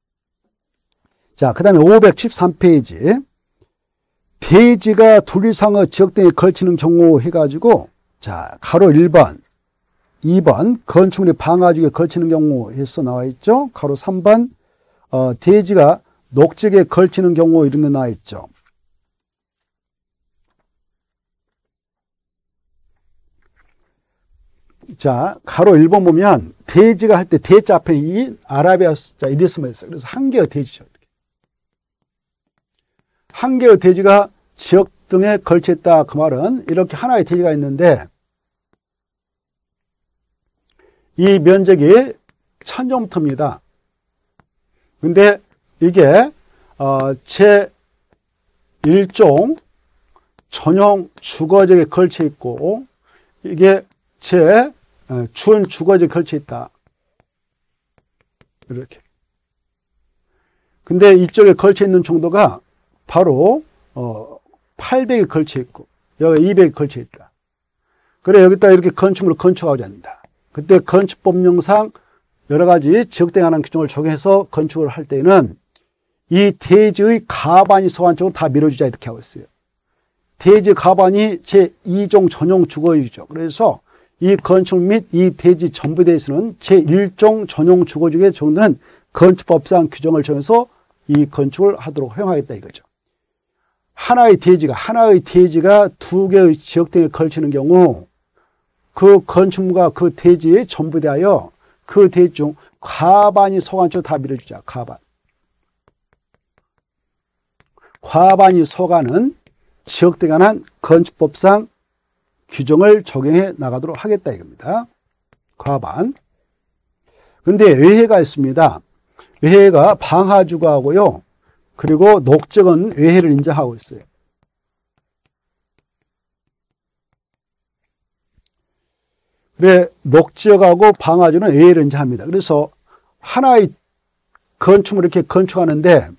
자, 그 다음에 오백칠십삼 페이지 대지가 둘 이상의 지역 등에 걸치는 경우 해가지고 자, 가로 일 번, 이 번 건축물이 방화지역에 걸치는 경우 해서 나와 있죠. 가로 삼 번 어, 대지가 녹지역에 걸치는 경우 이런 거 나와 있죠. 자, 가로 일 번 보면 대지가 할 때 대자 앞에 이 아라비아 숫자 일이 숨어 있어요. 그래서 한 개의 대지죠. 한 개의 대지가 지역 등에 걸쳐 있다. 그 말은 이렇게 하나의 대지가 있는데 이 면적이 천제곱미터입니다. 근데 이게 어, 제일 종 전용 주거지에 걸쳐 있고 이게 제 준 주거지에 걸쳐 있다. 이렇게. 근데 이쪽에 걸쳐 있는 정도가 바로 어, 팔백에 걸쳐 있고 여기 이백에 걸쳐 있다. 그래 여기다 이렇게 건축물을 건축하고자 한다. 그때 건축법령상 여러 가지 지역대에 관한 규정을 적용해서 건축을 할 때는 이 대지의 가반이 서간 쪽으로 다 밀어주자 이렇게 하고 있어요. 대지 가반이 제이 종 전용 주거지죠. 그래서 이 건축물 및 이 대지 전부 대해서는 제일 종 전용 주거지에 적용되는 건축법상 규정을 정해서 이 건축을 하도록 허용하겠다 이거죠. 하나의 대지가 하나의 대지가 두 개의 지역 등에 걸치는 경우 그 건축물과 그 대지에 전부 대하여 그 대지 중 과반이 서간 쪽으로 다 밀어주자. 과반. 과반이 서가는 지역 등에 관한 건축법상 규정을 적용해 나가도록 하겠다 이겁니다. 과반. 근데 외해가 있습니다. 외해가 방하주거하고요. 그리고 녹적은 외해를 인정하고 있어요. 그래 녹지역하고 방하주는 외해를 인정합니다. 그래서 하나의 건축물을 이렇게 건축하는데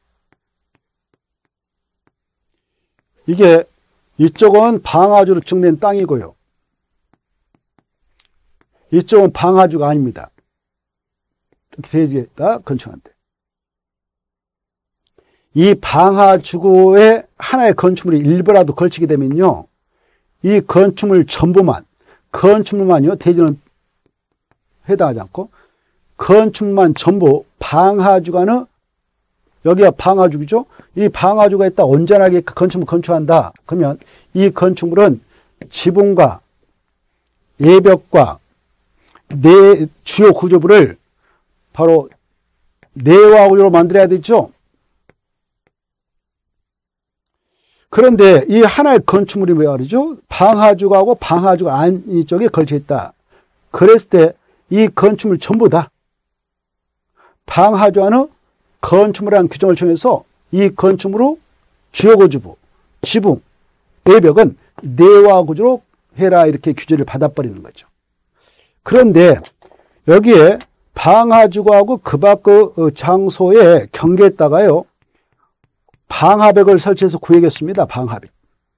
이게 이쪽은 방하주로 증된 땅이고요. 이쪽은 방하주가 아닙니다. 이렇게 되어있다 건축한데. 이 방하주거에 하나의 건축물이 일부라도 걸치게 되면요. 이 건축물 전부만, 건축물만요. 대지는 해당하지 않고 건축물만 전부 방하주가는 여기가 방하주기죠. 이 방하주가 있다 온전하게 건축물 건축한다. 그러면 이 건축물은 지붕과 예벽과 내 주요 구조부를 바로 내화 구조로 만들어야 되죠. 그런데 이 하나의 건축물이 뭐야 그러죠? 방하주가하고 방하주가 아닌 쪽에 걸쳐 있다. 그랬을 때 이 건축물 전부 다 방하주와는 건축물이라는 규정을 정해서 이 건축물로 주요 구조부, 지붕, 외벽은 내화 구조로 해라 이렇게 규제를 받아버리는 거죠. 그런데 여기에 방하주거하고 그 밖의 장소에 경계에다가요. 방하벽을 설치해서 구획했습니다. 방하벽.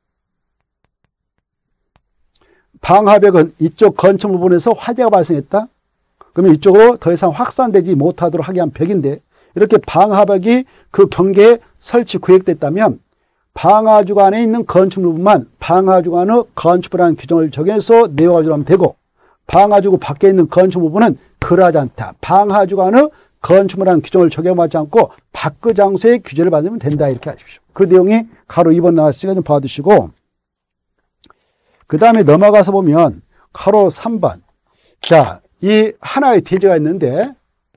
방하벽은 이쪽 건축물 부분에서 화재가 발생했다. 그러면 이쪽으로 더 이상 확산되지 못하도록 하게 한 벽인데 이렇게 방하벽이 그 경계에 설치 구획됐다면 방하주거 안에 있는 건축물만 방하주거 안의 건축물이라는 규정을 적용해서 내화구조로 하면 되고 방하주거 밖에 있는 건축물 부분은 그러하지 않다. 방하주거 안의 건축물이라는 규정을 적용하지 않고 밖의 장소에 규제를 받으면 된다 이렇게 하십시오. 그 내용이 가로 이 번 나왔으니까 좀 봐두시고 그 다음에 넘어가서 보면 가로 삼 번 자, 이 하나의 대지가 있는데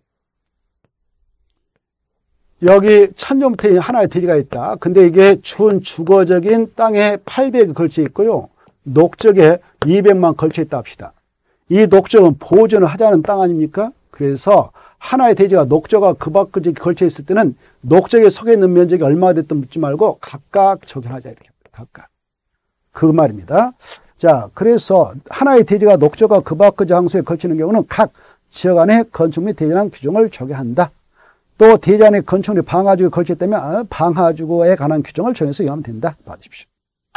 여기 천정부터 하나의 대지가 있다. 근데 이게 준 주거적인 땅에 팔백이 걸쳐 있고요. 녹적에 이백만 걸쳐 있다 합시다. 이 녹적은 보존을 하자는 땅 아닙니까? 그래서 하나의 대지가 녹적과 그 밖에 걸쳐 있을 때는 녹적에 속해 있는 면적이 얼마가 됐든 묻지 말고 각각 적용하자 이렇게 각각. 그 말입니다. 자, 그래서 하나의 대지가 녹적과 그 밖의 장소에 걸치는 경우는 각 지역 안에 건축 및 대지란 규정을 적용한다. 또 대지 안에 건축물이 방하주거에 걸쳤다면 방하주거에 관한 규정을 정해서 이용하면 된다. 봐주십시오.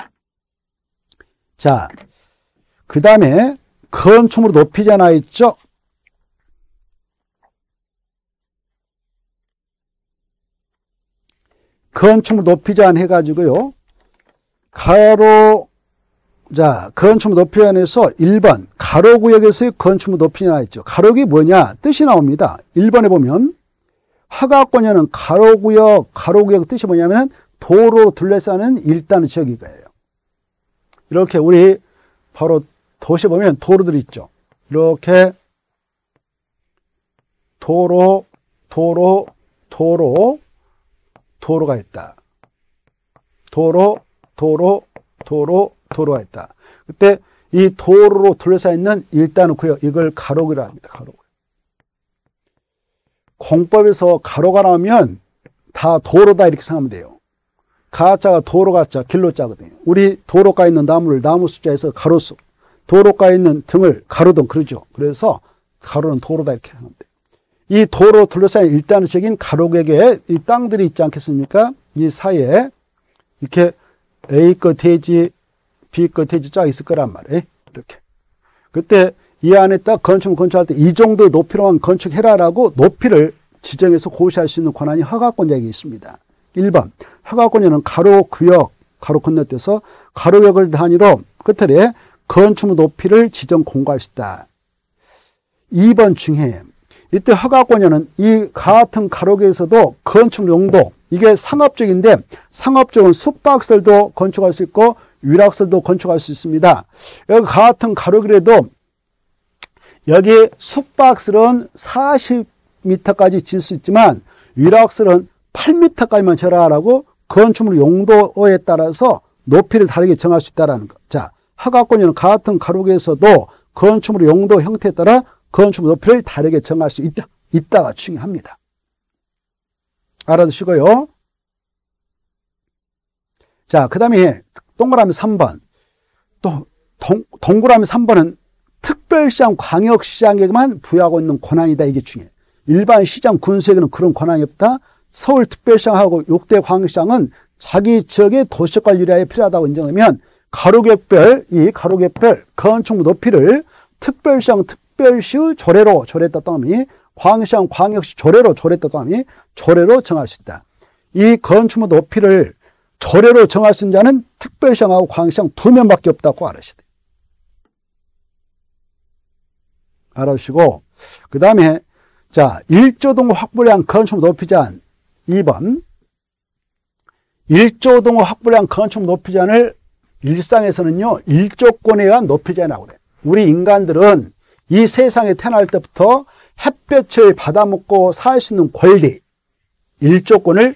자, 그 다음에 건축물 높이 제한 있죠. 건축물 높이 제한 해가지고요. 가로 자 건축물 높이 제한에서 일 번 가로구역에서의 건축물 높이 제한 있죠. 가로구역이 뭐냐 뜻이 나옵니다. 일 번에 보면 하각권에는 가로구역, 가로구역 뜻이 뭐냐면 도로 둘러싸는 일단의 지역이 거예요. 이렇게 우리 바로 도시에 보면 도로들이 있죠. 이렇게 도로, 도로, 도로, 도로가 있다. 도로, 도로, 도로, 도로가 있다. 그때 이 도로로 둘러싸여 있는 일단은 구역, 이걸 가로구라 합니다. 가로구. 공법에서 가로가 나오면 다 도로다 이렇게 생각하면 돼요. 가자가 도로 가자, 길로 자거든요. 우리 도로가에 있는 나무를 나무 숫자에서 가로수, 도로가에 있는 등을 가로등 그러죠. 그래서 가로는 도로다 이렇게 하면 돼요. 이 도로 둘러싸인 일단적인 가로객에 이 땅들이 있지 않겠습니까? 이 사이에 이렇게 A거 대지, B거 대지 쫙 있을 거란 말이에요. 이렇게. 그때 이 안에 딱 건축 건축할 때 이 정도의 높이로만 건축해라라고 높이를 지정해서 고시할 수 있는 권한이 허가권자에게 있습니다. 일 번 허가권자는 가로 구역, 가로 건너뛰어서 가로역을 단위로 끝에 건축물 높이를 지정 공고할 수 있다. 이 번 중에 이때 허가권자는 이 같은 가로계에서도 건축 용도, 이게 상업적인데 상업적은 숙박설도 건축할 수 있고 위락설도 건축할 수 있습니다. 여기 같은 가로길에도 여기 숙박설은 사십 미터까지 질 수 있지만 위락설은 팔 미터까지만 절하라고 건축물 용도에 따라서 높이를 다르게 정할 수 있다는 것. 자, 허가권자는 같은 가로계에서도 건축물 용도 형태에 따라 건축물 높이를 다르게 정할 수 있다. 있다가 중요합니다. 알아두시고요. 자, 그 다음에 동그라미 삼 번. 또 동, 동그라미 삼 번은 특별시장, 광역시장에게만 부여하고 있는 권한이다. 이게 중요해요. 일반 시장, 군수에게는 그런 권한이 없다. 서울특별시장하고 육 대 광역시장은 자기 지역의 도시관리 유리에 필요하다고 인정하면 가로객별, 이 가로객별 건축물 높이를 특별시장, 특별시의 조례로 조례했다 떠나니 광역시장, 광역시 조례로 조례했다 떠나니 조례로 정할 수 있다. 이 건축물 높이를 조례로 정할 수 있는 자는 특별시장하고 광역시장 두 명밖에 없다고 알으셔야 돼요. 알아주시고, 그 다음에, 자, 일조동 확보량 건축물 높이 제한 이 번. 일조동 확보량 건축물 높이 제한을 일상에서는요, 일조권에 의한 높이 제한이라고 그래요. 우리 인간들은 이 세상에 태어날 때부터 햇볕을 받아먹고 살 수 있는 권리, 일조권을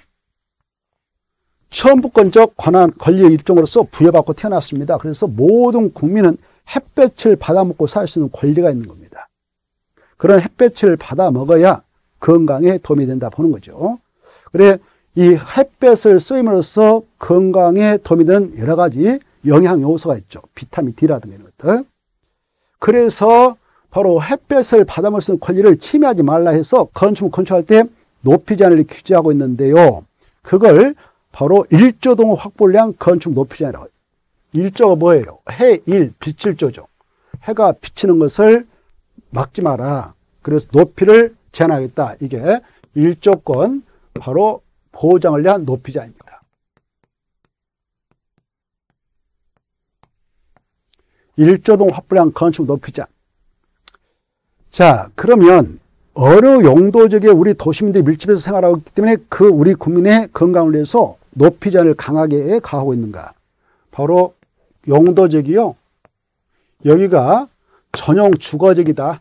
천부권적 권한, 권리의 일종으로서 부여받고 태어났습니다. 그래서 모든 국민은 햇볕을 받아먹고 살 수 있는 권리가 있는 겁니다. 그런 햇볕을 받아먹어야 건강에 도움이 된다 보는 거죠. 그래, 이 햇볕을 쏘임으로써 건강에 도움이 되는 여러 가지 영양 요소가 있죠. 비타민 D라든가 이런 것들. 그래서 바로 햇볕을 받아먹을 수 있는 권리를 침해하지 말라 해서 건축물 건축할 때 높이 제한을 규제하고 있는데요. 그걸 바로 일조동 확보량 건축 높이 제한이라고 해요. 일조가 뭐예요? 해, 일, 빛일조죠. 해가 비치는 것을 막지 마라. 그래서 높이를 제한하겠다. 이게 일조권 바로 보장을 위한 높이 제한입니다. 일조동 확보량 건축 높이 제한. 자, 그러면 어느 용도적에 우리 도시민들이 밀집해서 생활하고 있기 때문에 그 우리 국민의 건강을 위해서 높이 제한을 강하게 가하고 있는가? 바로 용도적이요. 여기가 전용 주거지이다.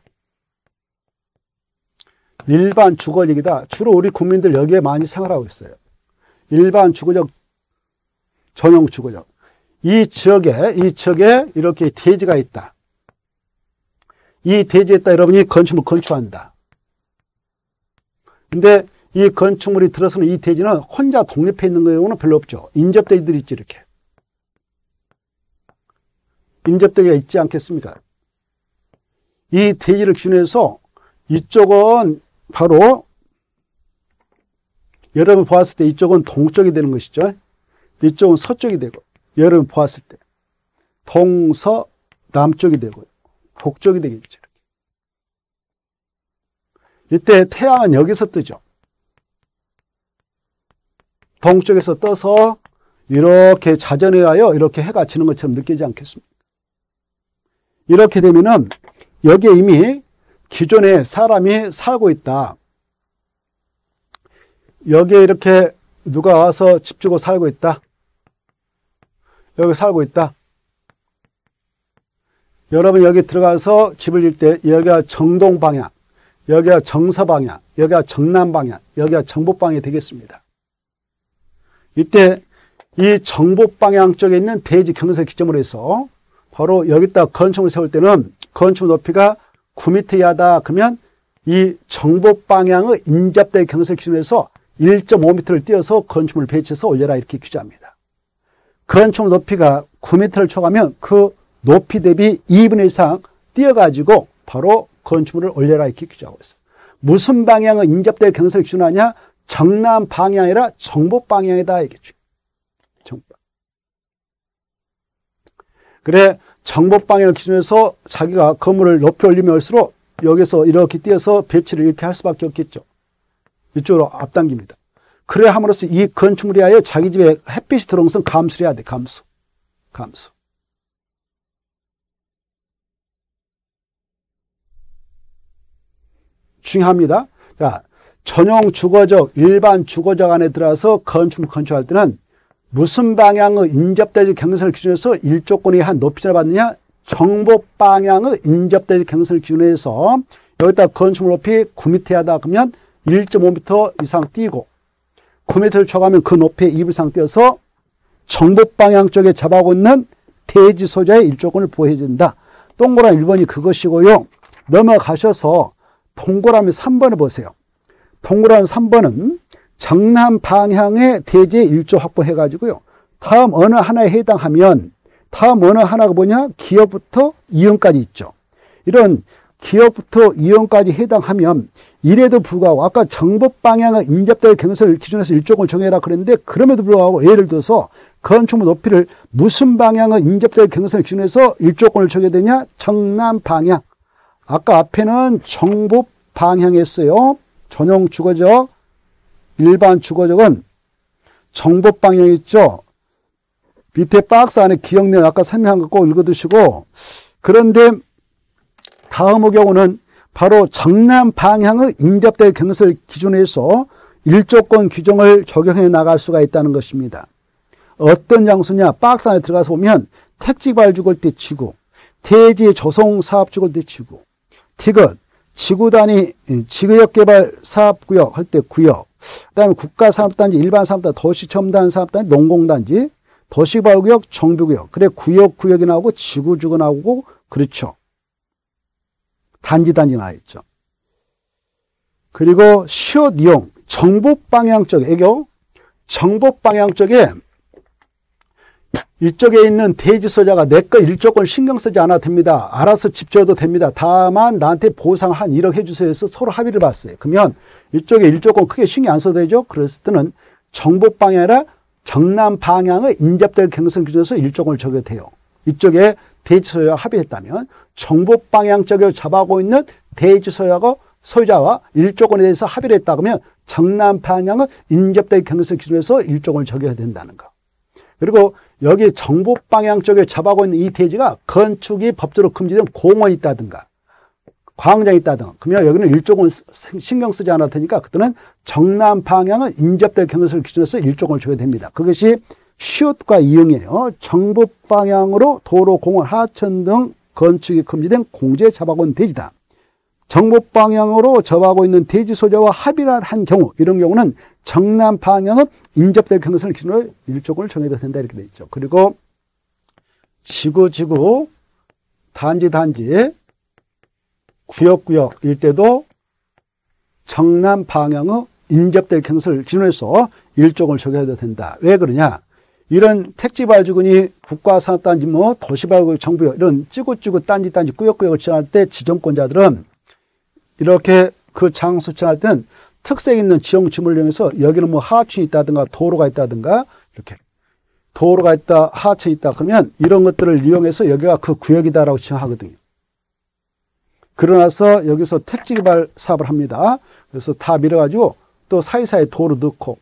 일반 주거지이다. 주로 우리 국민들 여기에 많이 생활하고 있어요. 일반 주거적, 전용 주거적. 이 지역에, 이 지역에 이렇게 대지가 있다. 이 대지에다 여러분이 건축물 건축한다. 근데 이 건축물이 들어서는 이 대지는 혼자 독립해 있는 경우는 별로 없죠. 인접대지들이 있지, 이렇게. 인접대지가 있지 않겠습니까? 이 대지를 기준해서 이쪽은 바로 여러분 보았을 때 이쪽은 동쪽이 되는 것이죠. 이쪽은 서쪽이 되고, 여러분 보았을 때 동서 남쪽이 되고 북쪽이 되겠죠. 이때 태양은 여기서 뜨죠. 동쪽에서 떠서 이렇게 자전에 의하여 이렇게 해가 지는 것처럼 느끼지 않겠습니까? 이렇게 되면은 여기에 이미 기존에 사람이 살고 있다. 여기에 이렇게 누가 와서 집 주고 살고 있다. 여기 살고 있다. 여러분 여기 들어가서 집을 질 때 여기가 정동 방향, 여기가 정서 방향, 여기가 정남 방향, 여기가 정북 방향이 되겠습니다. 이때 이 정북 방향 쪽에 있는 대지 경사를 기점으로 해서 바로 여기다 건축물을 세울 때는 건축물 높이가 구 미터 이하다 그러면 이 정북 방향의 인접대 경사를 기준으로 해서 일 점 오 미터를 띄어서 건축물을 배치해서 올려라 이렇게 규정합니다. 건축물 높이가 구 미터를 초과하면 그 높이 대비 이분의 일 이상 띄어가지고 바로 건축물을 올려라 이렇게 규정하고 있어요. 무슨 방향의 인접대 경사를 기준하냐? 정남 방향이 아니라 정북 방향이다 이겠죠. 정북. 그래 정북 방향을 기준해서 자기가 건물을 높이 올리면 올수록 여기서 이렇게 띄어서 배치를 이렇게 할 수밖에 없겠죠. 이쪽으로 앞당깁니다. 그래 함으로써 이 건축물이 하여 자기 집에 햇빛이 들어오는 것은 감수를 해야 돼. 감수. 감수. 중요합니다. 자, 전용 주거적, 일반 주거적 안에 들어가서 건축물 건축할 때는 무슨 방향의 인접대지 경사를 기준해서 일조권이 한 높이를 받느냐? 정북 방향의 인접대지 경사를 기준해서 여기다 건축물 높이 구 미터 하다 그러면 일 점 오 미터 이상 띄고 구 미터를 초과하면 그 높이에 이 분 이상 띄어서 정북 방향 쪽에 잡아오고 있는 대지 소자의 일조권을 보호해 준다. 동그라미 일 번이 그것이고요. 넘어가셔서 동그라미 삼 번을 보세요. 동그라미 삼 번은 정남 방향의 대지의 일조 확보해 가지고요. 다음 어느 하나에 해당하면 다음 어느 하나가 뭐냐? 기업부터 이용까지 있죠. 이런 기업부터 이용까지 해당하면 이래도 불구하고 아까 정북 방향의 인접대 경사를 기준해서 일조권을 정해라 그랬는데 그럼에도 불구하고 예를 들어서 건축물 높이를 무슨 방향의 인접대 경사를 기준해서 일조권을 정해야 되냐? 정남 방향. 아까 앞에는 정북 방향이었어요. 전용 주거적, 일반 주거적은 정북 방향이 있죠. 밑에 박스 안에 기억 내용 아까 설명한 거 꼭 읽어두시고 그런데 다음의 경우는 바로 정남 방향의 인접대 경사를 기준해서 일조권 규정을 적용해 나갈 수가 있다는 것입니다. 어떤 장소냐? 박스 안에 들어가서 보면 택지발 죽을 때 지구, 대지 조성 사업 죽을 때 지구, 티귿, 지구 단위 지구역 개발 사업구역 할 때 구역, 그 다음에 국가산업단지, 일반산업단지, 도시첨단산업단지, 농공단지, 도시개발구역, 정비구역. 그래 구역, 구역이 나오고 지구주가 나오고 그렇죠. 단지, 단지 나와 있죠. 그리고 시옷 이용, 정북 방향 쪽에, 애교, 정북 방향 쪽에 이쪽에 있는 대지 소자가 내 거 일조권 신경 쓰지 않아도 됩니다. 알아서 집 지어도 됩니다. 다만 나한테 보상 한 일억 해주세요 해서 서로 합의를 봤어요. 그러면 이쪽에 일조권 크게 신경 안 써도 되죠. 그랬을 때는 정북 방향이 아니라 정남 방향의 인접될 경선 기준에서 일조권을 적용해도 돼요. 이쪽에 대지 소유자가 합의했다면 정북 방향 쪽에 잡아오고 있는 대지 소유자가 소유자와 일조권에 대해서 합의를 했다 그러면 정남 방향은 인접될 경선 기준에서 일조권을 적용해야 된다는 거. 그리고 여기 정북 방향 쪽에 잡아오고 있는 이 대지가 건축이 법적으로 금지된 공원이 있다든가 광장이 있다든가 그러면 여기는 일조권 신경 쓰지 않아도 되니까 그때는 정남 방향은 인접될 경선을 기준해서 일조권을 줘야 됩니다. 그것이 시옷과 이용이에요. 정북 방향으로 도로, 공원, 하천 등 건축이 금지된 공지에 잡아오고 있는 대지다. 정북 방향으로 접하고 있는 대지 소유자와 합의를 한 경우 이런 경우는 정남 방향은 인접될 경선을 기준으로 일조권을 정해도 된다 이렇게 돼 있죠. 그리고 지구 지구 단지 단지 구역 구역일 때도 정남 방향의 인접될 경선을 기준해서 일조권을 적용해도 된다. 왜 그러냐? 이런 택지발주군이 국가산업단지 뭐 도시발구 정부역 이런 찌구찌구 딴지 딴지 구역구역을 지정할 때 지정권자들은 이렇게 그 장소 지정할 때는 특색 있는 지형 지물을 이용해서 여기는 뭐 하천이 있다든가 도로가 있다든가 이렇게 도로가 있다 하천이 있다 그러면 이런 것들을 이용해서 여기가 그 구역이다라고 지정하거든요. 그러나서 여기서 택지 개발 사업을 합니다. 그래서 다 밀어가지고 또 사이사이 도로 넣고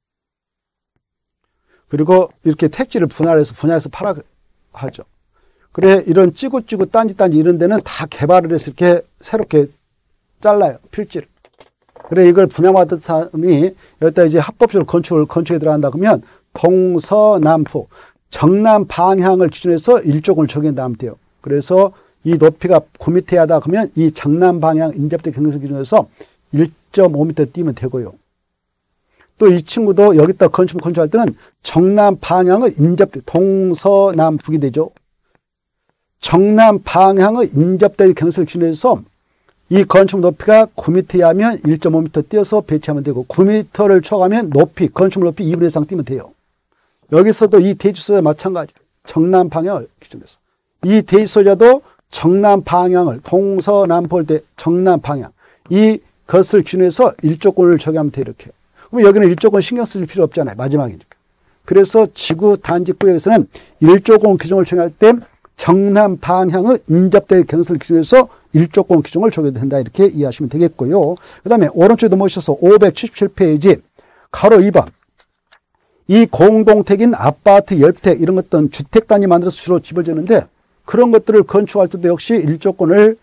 그리고 이렇게 택지를 분할해서 분야해서 팔아 하죠. 그래 이런 찌구찌구 딴지 딴지 이런 데는 다 개발을 해서 이렇게 새롭게 잘라요. 필지를. 그래 이걸 분양받은 사람이 여기다 이제 합법적으로 건축을 건축에 들어간다 그러면 동서남북 정남 방향을 기준해서 일조권을 적용한다면 돼요. 그래서 이 높이가 구 미터야 하다 그러면 이 정남 방향 인접대 경사 기준에서 일 점 오 미터 띄면 되고요. 또 이 친구도 여기다 건축물 건축할 때는 정남 방향의 인접대, 동서남북이 되죠. 정남 방향의 인접대 경사를 기준해서 이 건축물 높이가 구 미터야 하면 일 점 오 미터 띄어서 배치하면 되고, 구 미터를 초과하면 높이, 건축물 높이 이 분의 일 이상 띄면 돼요. 여기서도 이 대지소자 마찬가지. 정남 방향을 기준해서. 이 대지소자도 정남 방향을, 동서남북 볼 때 정남 방향. 이 것을 기준해서 일조권을 적용하면 돼, 이렇게. 그럼 여기는 일조권 신경 쓸 필요 없잖아요. 마지막이니까. 그래서 지구 단지구역에서는 일조권 규정을 적용할 때 정남 방향의 인접대 경사를 기준해서 일조권 규정을 적용된다, 이렇게 이해하시면 되겠고요. 그 다음에 오른쪽에 넘어오셔서 오백칠십칠 페이지 가로 이 번. 이 공동택인 아파트, 열택 이런 것들은 주택단지 만들어서 주로 집을 짓는데, 그런 것들을 건축할 때도 역시 일조권을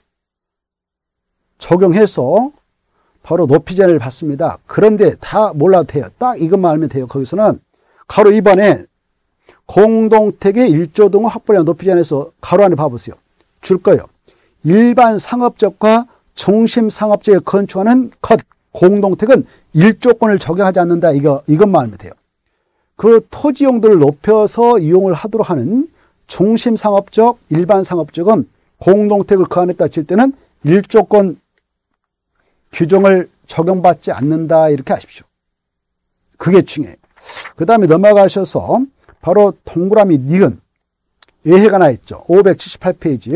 적용해서 바로 높이 제한을 받습니다. 그런데 다 몰라도 돼요. 딱 이것만 알면 돼요. 거기서는 가로 이 번에 공동택의 일조 등의 확보량 높이 제한에서 가로 안에 봐보세요. 줄 거예요. 일반 상업적과 중심 상업적에 건축하는 것, 공동택은 일조권을 적용하지 않는다. 이거, 이것만 알면 돼요. 그 토지 용도를 높여서 이용을 하도록 하는 중심 상업적, 일반 상업적은 공동택을 그 안에 따질 때는 일조권 규정을 적용받지 않는다, 이렇게 아십시오. 그게 중요해요. 그 다음에 넘어가셔서 바로 동그라미 니은 예해가 나 있죠. 오백칠십팔 페이지.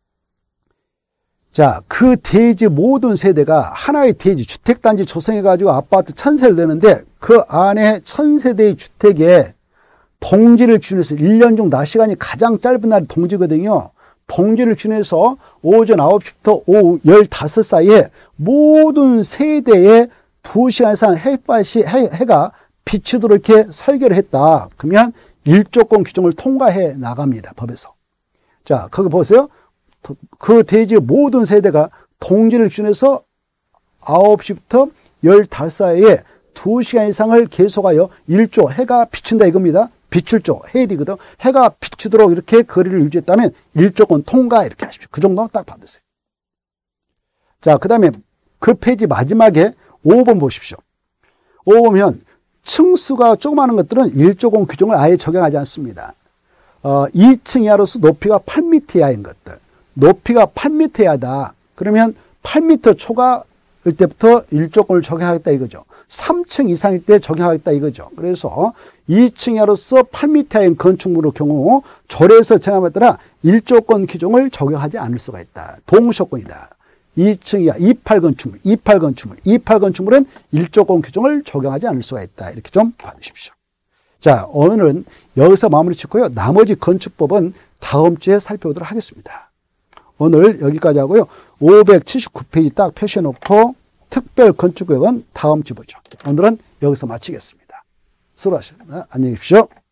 자, 그 대지 모든 세대가 하나의 대지, 주택단지 조성해가지고 아파트 천세를 내는데, 그 안에 천세대의 주택에 동지를 기준해서 일 년 중 낮 시간이 가장 짧은 날이 동지거든요. 동지를 기준해서 오전 아홉 시부터 오후 열다섯 사이에 모든 세대에 두 시간 이상 햇볕이, 해, 해가 비치도록 이렇게 설계를 했다. 그러면 일조권 규정을 통과해 나갑니다. 법에서. 자, 거기 보세요. 그 대지의 모든 세대가 동지를 기준해서 아홉 시부터 열다섯 사이에 두 시간 이상을 계속하여 일조, 해가 비친다 이겁니다. 비출조, 해일이거든. 해가 비추도록 이렇게 거리를 유지했다면 일조권 통과, 이렇게 하십시오. 그 정도는 딱 받으세요. 자, 그 다음에 그 페이지 마지막에 오 번 보십시오. 오 번 보면 층수가 조그마한 것들은 일조권 규정을 아예 적용하지 않습니다. 어, 이 층 이하로서 높이가 팔 미터 이하인 것들. 높이가 팔 미터 이하다. 그러면 팔 미터 초과일 때부터 일조권을 적용하겠다 이거죠. 삼 층 이상일 때 적용하겠다 이거죠. 그래서 이 층 이하로서 팔 미터인 건축물의 경우 조례에서 정함에 따라 일조권 규정을 적용하지 않을 수가 있다. 동시효권이다. 이 층 이하 이십팔 건축물, 이십팔 건축물, 이십팔 건축물은 일조권 규정을 적용하지 않을 수가 있다. 이렇게 좀 봐주십시오. 자, 오늘은 여기서 마무리 짓고요. 나머지 건축법은 다음 주에 살펴보도록 하겠습니다. 오늘 여기까지 하고요. 오백칠십구 페이지 딱 표시해 놓고 특별 건축구역은 다음 주 보죠. 오늘은 여기서 마치겠습니다. 수고하셨습니다. 안녕히 계십시오.